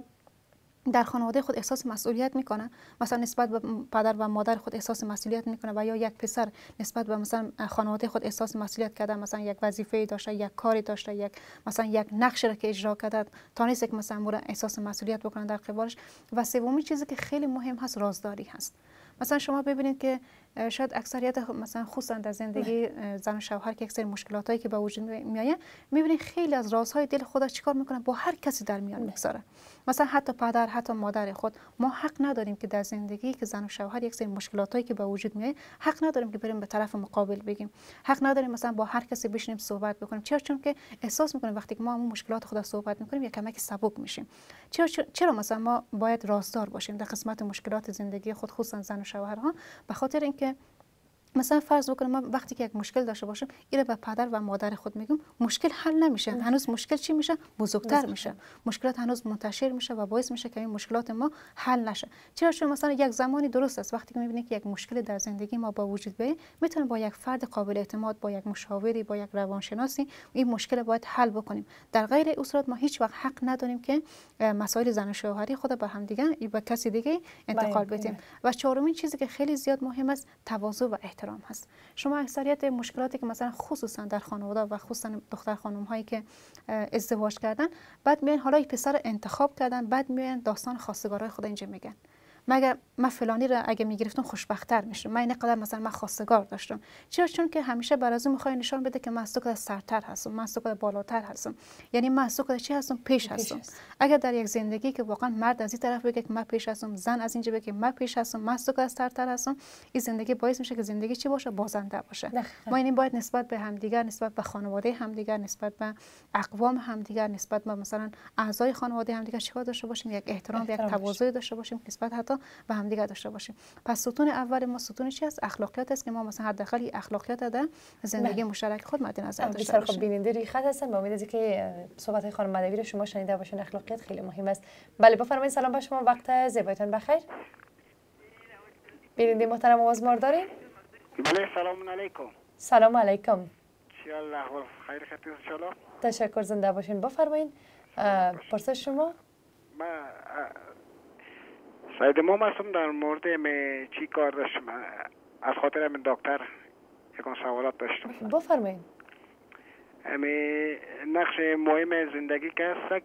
در خانواده خود احساس مسئولیت میکنه، مثلا نسبت به پدر و مادر خود احساس مسئولیت میکنه، و یا یک پسر نسبت به مثلا خانواده خود احساس مسئولیت کرده، مثلا یک وظیفه داشته، یک کاری داشته، یک مثلا یک نقشی را که اجرا کرده، تانست که مثلا مورد احساس مسئولیت بکنه در قبالش. و سومین چیزی که خیلی مهم هست رازداری هست. مثلا شما ببینید که شاید اکثریت مثلا خصوصا در زندگی زن و شوهر که یک سری مشکلاتایی که به وجود میایه، میبینید خیلی از رازهای دل خودش چیکار میکنه؟ با هر کسی در میان میگذاره. مثلا حتی پدر، حتی مادر خود. ما حق نداریم که در زندگی که زن و شوهر یک سری مشکلاتایی که به وجود میایه، حق نداریم که بریم به طرف مقابل بگیم. حق نداریم مثلا با هر کسی بشینیم صحبت بکنیم. چرا؟ چون که احساس میکنیم وقتی که ما همون مشکلات خود صحبت میکنیم یک کمک سبک میشیم. چرا چرا مثلا ما باید رازدار باشیم در قسمت مشکلات زندگی خود، خصوصا زن و شوهرها؟ به خاطر اینکه مثلا فرض بکنم ما وقتی که یک مشکل داشته باشم اینو به پدر و مادر خود میگم، مشکل حل نمیشه، هنوز مشکل چی میشه؟ بزرگتر میشه، مشکلات هنوز منتشر میشه و باعث میشه که این مشکلات ما حل نشه. چرا؟ چون مثلا یک زمانی درست است وقتی که میبینید که یک مشکل در زندگی ما با وجود بیاد، میتونه با یک فرد قابل اعتماد، با یک مشاوری، با یک روانشناسی این مشکل باید حل بکنیم. در غیر این صورت ما هیچ وقت حق نداریم که مسائل زن و شوهری خود به هم دیگه به کسی دیگه انتقال بدیم. و چهارمین چیزی که خیلی زیاد مهم است تواضع و احترام هست. شما اکثریت مشکلاتی که مثلا خصوصا در خانواده و خصوصا دختر خانم هایی که ازدواج کردن، بعد میان حالا پسر انتخاب کردن، بعد میان داستان خواستگارای خود اینجا میگن، مگه من فلانی را اگه میگرفتم خوشبخت‌تر میشم، من اینقدر مثلا من خواستگار داشتم. چرا؟ چون که همیشه بر از اون میخوای نشان بده که من از تو که سرتر هستم، من از تو که بالاتر هستم، یعنی من از تو که چی هستم؟ پیش هستم. اگر در یک زندگی که واقعا مرد از این طرف بگه که من پیش هستم، زن از اینجا بگه که من پیش هستم، من از تو که سرتر هستم، این زندگی باعث میشه که زندگی چی باشه؟ بازنده باشه. ما یعنی باید نسبت به همدیگر، نسبت به خانواده همدیگر، نسبت به اقوام همدیگر، نسبت به مثلا اعضای خانواده همدیگر چیکار داشته باشیم؟ یک احترام، یک تواضع داشته باشیم، نسبت حتی به همدیگر داشته باشیم. پس ستون اول ما ستون چی است؟ اخلاقیات است که ما مثلا حداقل اخلاقیات در زندگی مشترک خود مد نظر داشته باشیم. خب بیننده روی خط هستن، با امید از که صحبت های خانم مدوی رو شما شنیده باشین. اخلاقیات خیلی مهم است. بله بفرمایید. سلام به شما، وقت زیبایتان بخیر. بیننده محترم آوازمار دارین؟ بله سلام علیکم. سلام علیکم. ان الله خیر خدمت ان شاء الله. تشکر، زنده باشین. بفرمایید. پرسش شما؟ ما سعید ما هستم در مورد چی کار داشتم، از خاطر من دکتر یکم سوالات داشتم. بفرمایید. امی نقش مهم زندگی که است،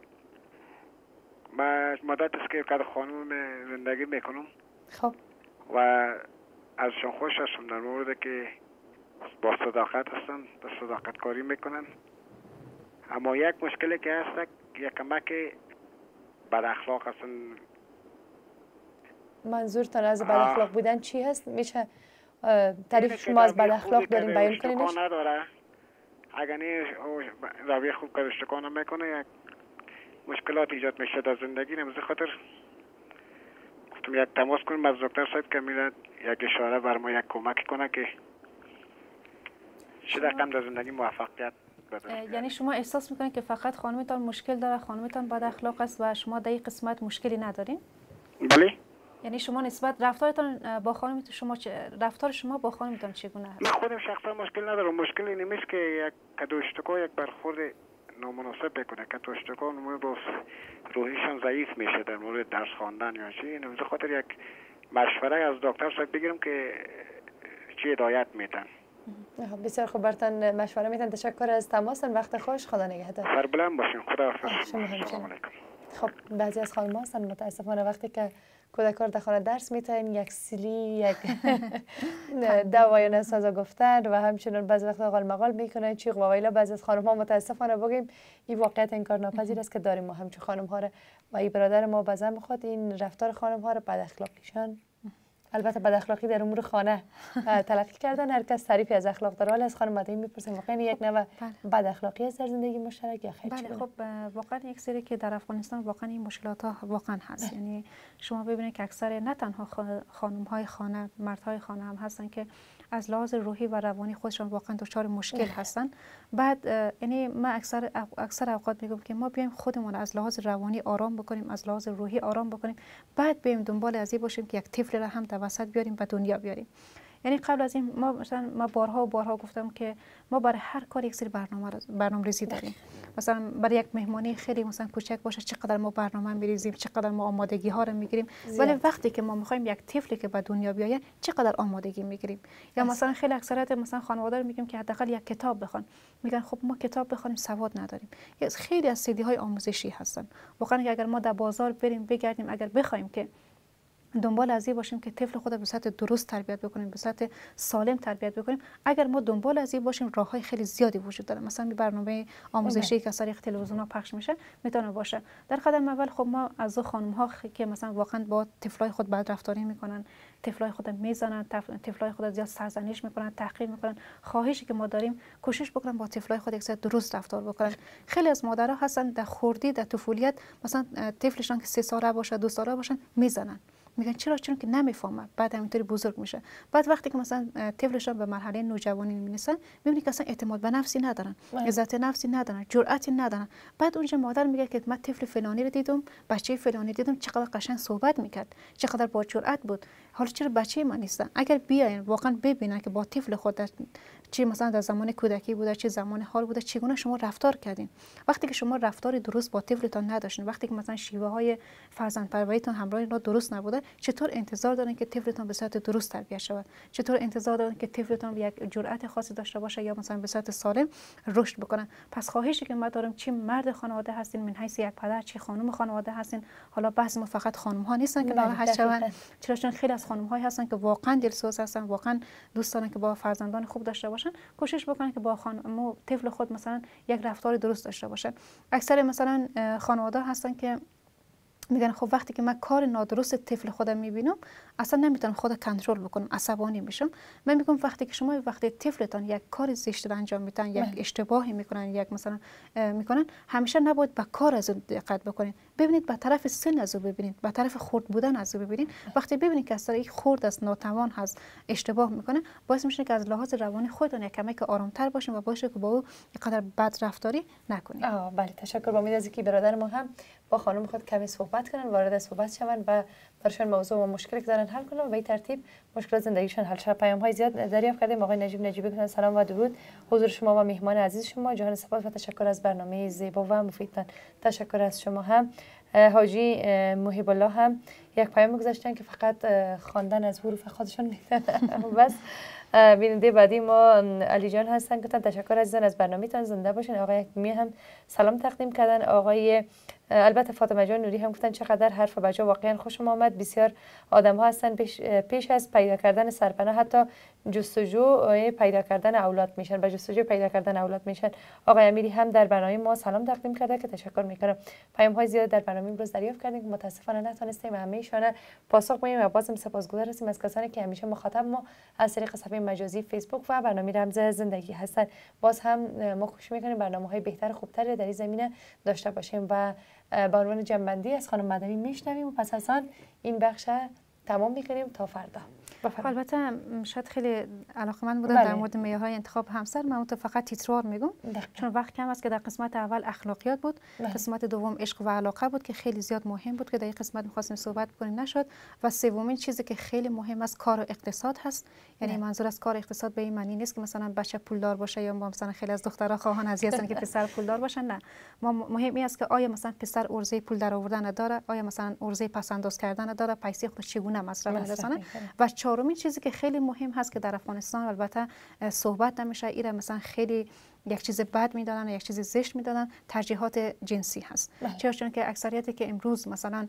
ما مدت است که کار خانم زندگی میکنم. خب. و ازشان خوش هستم در مورد که با صداقت هستن، با صداقت کاری میکنن. اما یک مشکلی که هست یک کمک بد اخلاق هستن. منظورتان از بد اخلاق بودن چی هست؟ میشه تعریف شما از بد اخلاق داریم بیان کنینش؟ نداره. اگر نه روی خوب که اشتکار نمیکنه یک مشکلات ایجاد میشه در زندگی. نمیشه خاطر گفتم یک تماس کنیم از دکتر صاحب که میره یک اشاره بر ما یک کمک کنه که چه رقم در زندگی موفقیت بده. یعنی شما احساس میکنید که فقط خانمتان مشکل داره، خانمتان بد اخلاق است و شما در این قسمت مشکلی ندارین؟ بله. یعنی شما نسبت رفتارتان با خانمتان شما رفتار شما با خانمتان چگونه است؟ من خودم شخصا مشکل ندارم. مشکلی نمیشه که یک کدوشتکو یک برخورد نامناسب بکنه که توشتکو نمونه با روحیشان ضعیف میشه در مورد درس خواندن یا چی. نمیشه خاطر یک مشوره از دکتر صاحب بگیرم که چی هدایت میدن. بسیار خوب، براتون مشوره میدن. تشکر از تماستان. وقت خوش. خدا نگهدار. سربلند باشین. خدا حافظ. سلام علیکم. خب بعضی از خانم ها هستن متاسفانه وقتی که کودکان در خانه درس میتن یک سیلی یک دوای نسازا گفتن و همچنین بعضی وقتا قال مقال میکنن چیغ و ویلا. بعضی از خانم ها متاسفانه بگیم این واقعیت انکار ناپذیر است که داریم ما همچون خانم ها و این برادر ما بازم بخواد این رفتار خانم ها رو بد اخلاقیشان، البته بد اخلاقی در امور خانه تلقی کردن. هر کس تعریفی از اخلاق داره. حالا از خانم مدنی میپرسیم واقعا یک نوع بد اخلاقی است در زندگی مشترک یا خیر؟ بله. خب واقعا یک سری که در افغانستان واقعا این مشکلات ها واقعا هست. یعنی شما ببینید که اکثر نه تنها خانم های خانه، مردهای خانه هم هستن که از لحاظ روحی و روانی خودشان واقعا دچار مشکل هستن. بعد یعنی من اکثر اکثر اوقات میگم که ما بیایم خودمون از لحاظ روانی آرام بکنیم، از لحاظ روحی آرام بکنیم، بعد بیایم دنبال از این باشیم که یک طفل را هم در وسط بیاریم و دنیا بیاریم. یعنی قبل از این ما مثلا ما بارها و بارها گفتم که ما برای هر کار یک سری برنامه برنامه‌ریزی داریم. مثلا برای یک مهمانی خیلی مثلا کوچک باشه چقدر ما برنامه می‌ریزیم، چقدر ما آمادگی ها رو می‌گیریم، ولی وقتی که ما می‌خوایم یک طفلی که به دنیا بیاید چقدر آمادگی می‌گیریم. یا مثلا خیلی اکثریت مثلا خانواده رو میگیم که حداقل یک کتاب بخوان، میگن خب ما کتاب بخونیم سواد نداریم. خیلی از سیدی‌های آموزشی هستن. واقعا اگر ما در بازار بریم بگردیم، اگر بخوایم که دنبال از این باشیم که طفل خود به صورت درست تربیت بکنیم، به صورت سالم تربیت بکنیم، اگر ما دنبال از این باشیم راههای خیلی زیادی وجود داره. مثلا می برنامه آموزشی که از طریق تلویزیون‌ها پخش میشه میتونه باشه. در قدم اول خب ما از خانم ها که مثلا واقعا با طفلای خود بدرفتاری میکنن، طفلای خود میزنن، طفلای خود زیاد سرزنش میکنن، تحقیر میکنن، خواهشی که ما داریم کوشش بکنن با طفلای خود یک درست رفتار بکنن. خیلی از مادرها هستن در خردی در طفولیت مثلا طفلشان که سه ساله باشه، دو ساله باشن میزنن. میگن چرا؟ چون که نمیفهمه. بعد همینطوری بزرگ میشه. بعد وقتی که مثلا طفلشون به مرحله نوجوانی میرسن میبینی که اصلا اعتماد به نفسی ندارن، عزت نفسی ندارن، جرأتی ندارن. بعد اونجا مادر میگه که من طفل فلانی رو دیدم، بچه فلانی دیدم، چقدر قشنگ صحبت میکرد، چقدر با جرأت بود، حالا چرا بچه من نیستن؟ اگر بیاین واقعا ببینن که با طفل خود چی مثلا در زمان کودکی بوده، چه زمان حال بوده، چگونه شما رفتار کردین. وقتی که شما رفتار درست با طفلتان نداشتین، وقتی که مثلا شیوه های فرزندپروریتون همراه اینا درست نبوده، چطور انتظار دارین که طفلتان به صورت درست تربیت شود؟ چطور انتظار دارین که طفلتان یک جرأت خاصی داشته باشه یا مثلا به صورت سالم رشد بکنه؟ پس خواهشی که ما دارم، چه مرد خانواده هستین من حیث یک پدر، چه خانم خانواده هستین، حالا بحث ما فقط خانم ها نیستن که ناراحت شون، چرا؟ چون خیلی از خانم هایی هستن که واقعا دلسوز هستن، واقعا دوست دارن که با فرزندان خوب داشته باشن، کوشش بکنن که با خانم و طفل خود مثلا یک رفتار درست داشته باشن. اکثر مثلا خانواده هستن که میگن خب وقتی که من کار نادرست طفل خودم میبینم اصلا نمیتونم خود کنترل بکنم، عصبانی میشم. من میگم وقتی که شما وقتی طفلتان یک کار زشت رو انجام میدن، یک اشتباهی میکنن، یک مثلا میکنن، همیشه نباید به کار از اون دقت بکنید. ببینید به طرف سن از او ببینید، به طرف خرد بودن از او ببینید. وقتی ببینید که اصلا یک خرد است، ناتوان هست، اشتباه میکنه، باعث میشه که از لحاظ روانی خودتون یک کمی که آرامتر باشین و باشه که با او اینقدر بد رفتاری نکنید. آه بله، تشکر. با امید از اینکه برادر ما هم با خانم خود کمی صحبت کنن، وارد صحبت شون و برشون موضوع و مشکلی که دارن حل کنن و به این ترتیب مشکلات زندگیشون حل شه. پیام های زیاد دریافت کردیم. آقای نجیب نجیبی کنن سلام و درود حضور شما و میهمان عزیز شما. جهان سپاس و تشکر از برنامه زیبا و مفیدتان. تشکر از شما هم. حاجی محب الله هم یک پیام گذاشتن که فقط خواندن از حروف خودشون میتونن بس. بیننده بعدی ما علی جان هستن که تشکر عزیزان از برنامه‌تان، زنده باشین. آقای حکیمی هم سلام تقدیم کردن. آقای البته فاطمه جان نوری هم گفتن چقدر حرف بجا، واقعا خوشم آمد. بسیار آدم ها هستن پیش, پیش از پیدا کردن سرپناه حتی جستجو پیدا کردن اولاد میشن، به جستجو پیدا کردن اولاد میشن. آقای امیری هم در برنامه ما سلام تقدیم کرده که تشکر میکنم. پیام های زیاد در برنامه امروز دریافت کردیم که متاسفانه نتونستیم همه ایشان پاسخ بدیم و بازم سپاسگزار هستیم از کسانی که همیشه مخاطب ما از طریق صفحه مجازی فیسبوک و برنامه رمز زندگی هستن. باز هم ما خوش میکنیم برنامه‌های بهتر خوبتری در این زمینه داشته باشیم و به عنوان جنبندی از خانم مدنی میشنویم و پس از آن این بخش تمام میکنیم تا فردا. البته شاید خیلی علاقمند بودن در مورد معیارهای انتخاب همسر. من تو فقط تیتروار میگم چون وقت کم است که در قسمت اول اخلاقیات بود، دقیقا. قسمت دوم عشق و علاقه بود که خیلی زیاد مهم بود که در این قسمت می‌خواستیم صحبت کنیم نشد، و سومین چیزی که خیلی مهم است کار و اقتصاد هست. یعنی منظور از کار اقتصاد به این معنی نیست که مثلا بچه پولدار باشه یا مثلا خیلی از دخترها خواهان از هستن که پسر پولدار باشن، نه. ما مهم این است که آیا مثلا پسر ارزه پول در آوردن داره، آیا مثلا ارزه پسنداز کردن داره، پیسه خودش چگونه مصرف می‌رسونه. و چهارمین چیزی که خیلی مهم هست که در افغانستان البته صحبت نمیشه، ایره مثلا خیلی یک چیز بد میدادن و یک چیز زشت میدادن، ترجیحات جنسی هست. چرا؟ چون که اکثریتی که امروز مثلا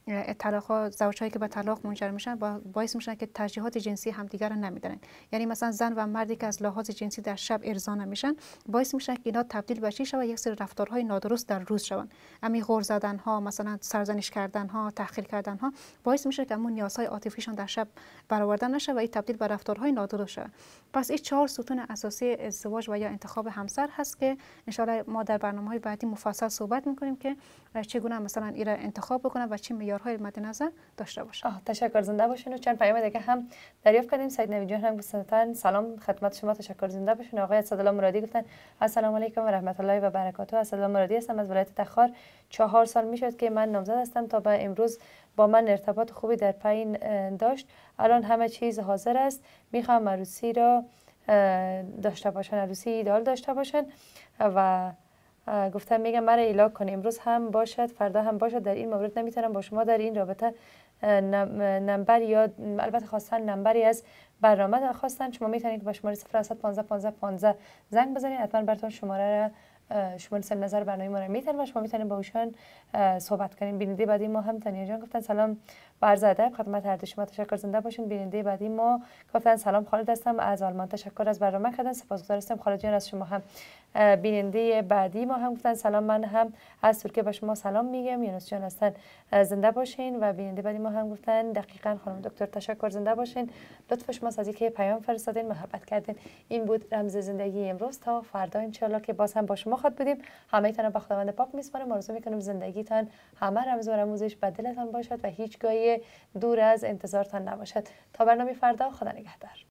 طلاق زوجایی که به طلاق منجر میشن باعث میشن که ترجیحات جنسی همدیگر رو نمیدونن. یعنی مثلا زن و مردی که از لحاظ جنسی در شب ارضا نمیشن باعث میشن که اینا تبدیل به چی شود؟ یک سری رفتارهای نادرست در روز شون. امی غر زدن ها، مثلا سرزنش کردن ها، تحقیر کردن ها باعث میشه که اون نیازهای عاطفیشون در شب برآورده نشه و این تبدیل به رفتارهای نادرست شه. پس این چهار ستون اساسی ازدواج و یا انتخاب همسر هست که ان شاءالله ما در برنامه‌های بعدی مفصل صحبت می‌کنیم که چگونه مثلا ایرا انتخاب بکنن و چه معیارهای مد نظر داشته باشن. تشکر، زنده باشین. و چند پیام دیگه هم دریافت کردیم. سید نوید جان هم گفتن سلام خدمت شما، تشکر، زنده باشین. آقای اسدالله مرادی گفتن السلام علیکم و رحمت الله و برکاته. اسدالله مرادی هستم از ولایت تخار. چهار سال میشد که من نامزد هستم، تا به امروز با من ارتباط خوبی در پایین داشت. الان همه چیز حاضر است، میخوام عروسی را داشته باشن، عروسی ایدال داشته باشن و گفتم میگم مرا ایلاک کنه، امروز هم باشد فردا هم باشد، در این مورد نمیتونم با شما در این رابطه نمبر یا البته خواستن نمبری از برنامه خواستن. شما میتونید که با شماره صفر هشت پانزده پانزده پانزده زنگ بزنید، حتما براتون شماره را شما سم نظر برنامه ما رو میتونید و شما میتونید با ایشان صحبت کنین. بیننده بعدی ما هم تانیا جان گفتن سلام و عرض ادب خدمت هر دو شما، تشکر، زنده باشین. بیننده بعدی ما گفتن سلام خالد هستم از آلمان، تشکر از برنامه کردن، سپاسگزار هستم خالد جان از شما هم. بیننده بعدی ما هم گفتن سلام، من هم از ترکیه به شما سلام میگم، یونس جان هستن، زنده باشین. و بیننده بعدی ما هم گفتن دقیقاً خانم دکتر تشکر، زنده باشین، لطف شما از اینکه پیام فرستادین، محبت کردین. این بود رمز زندگی امروز، تا فردا ان شاء الله که باز هم با شما خود بودیم. همه تان به خداوند پاک میسپارم، آرزو میکنم زندگیتان همه رمز و رموزش به دلتان باشد و هیچ گاهی دور از انتظارتان نباشد. تا برنامه فردا، خدا نگهدار.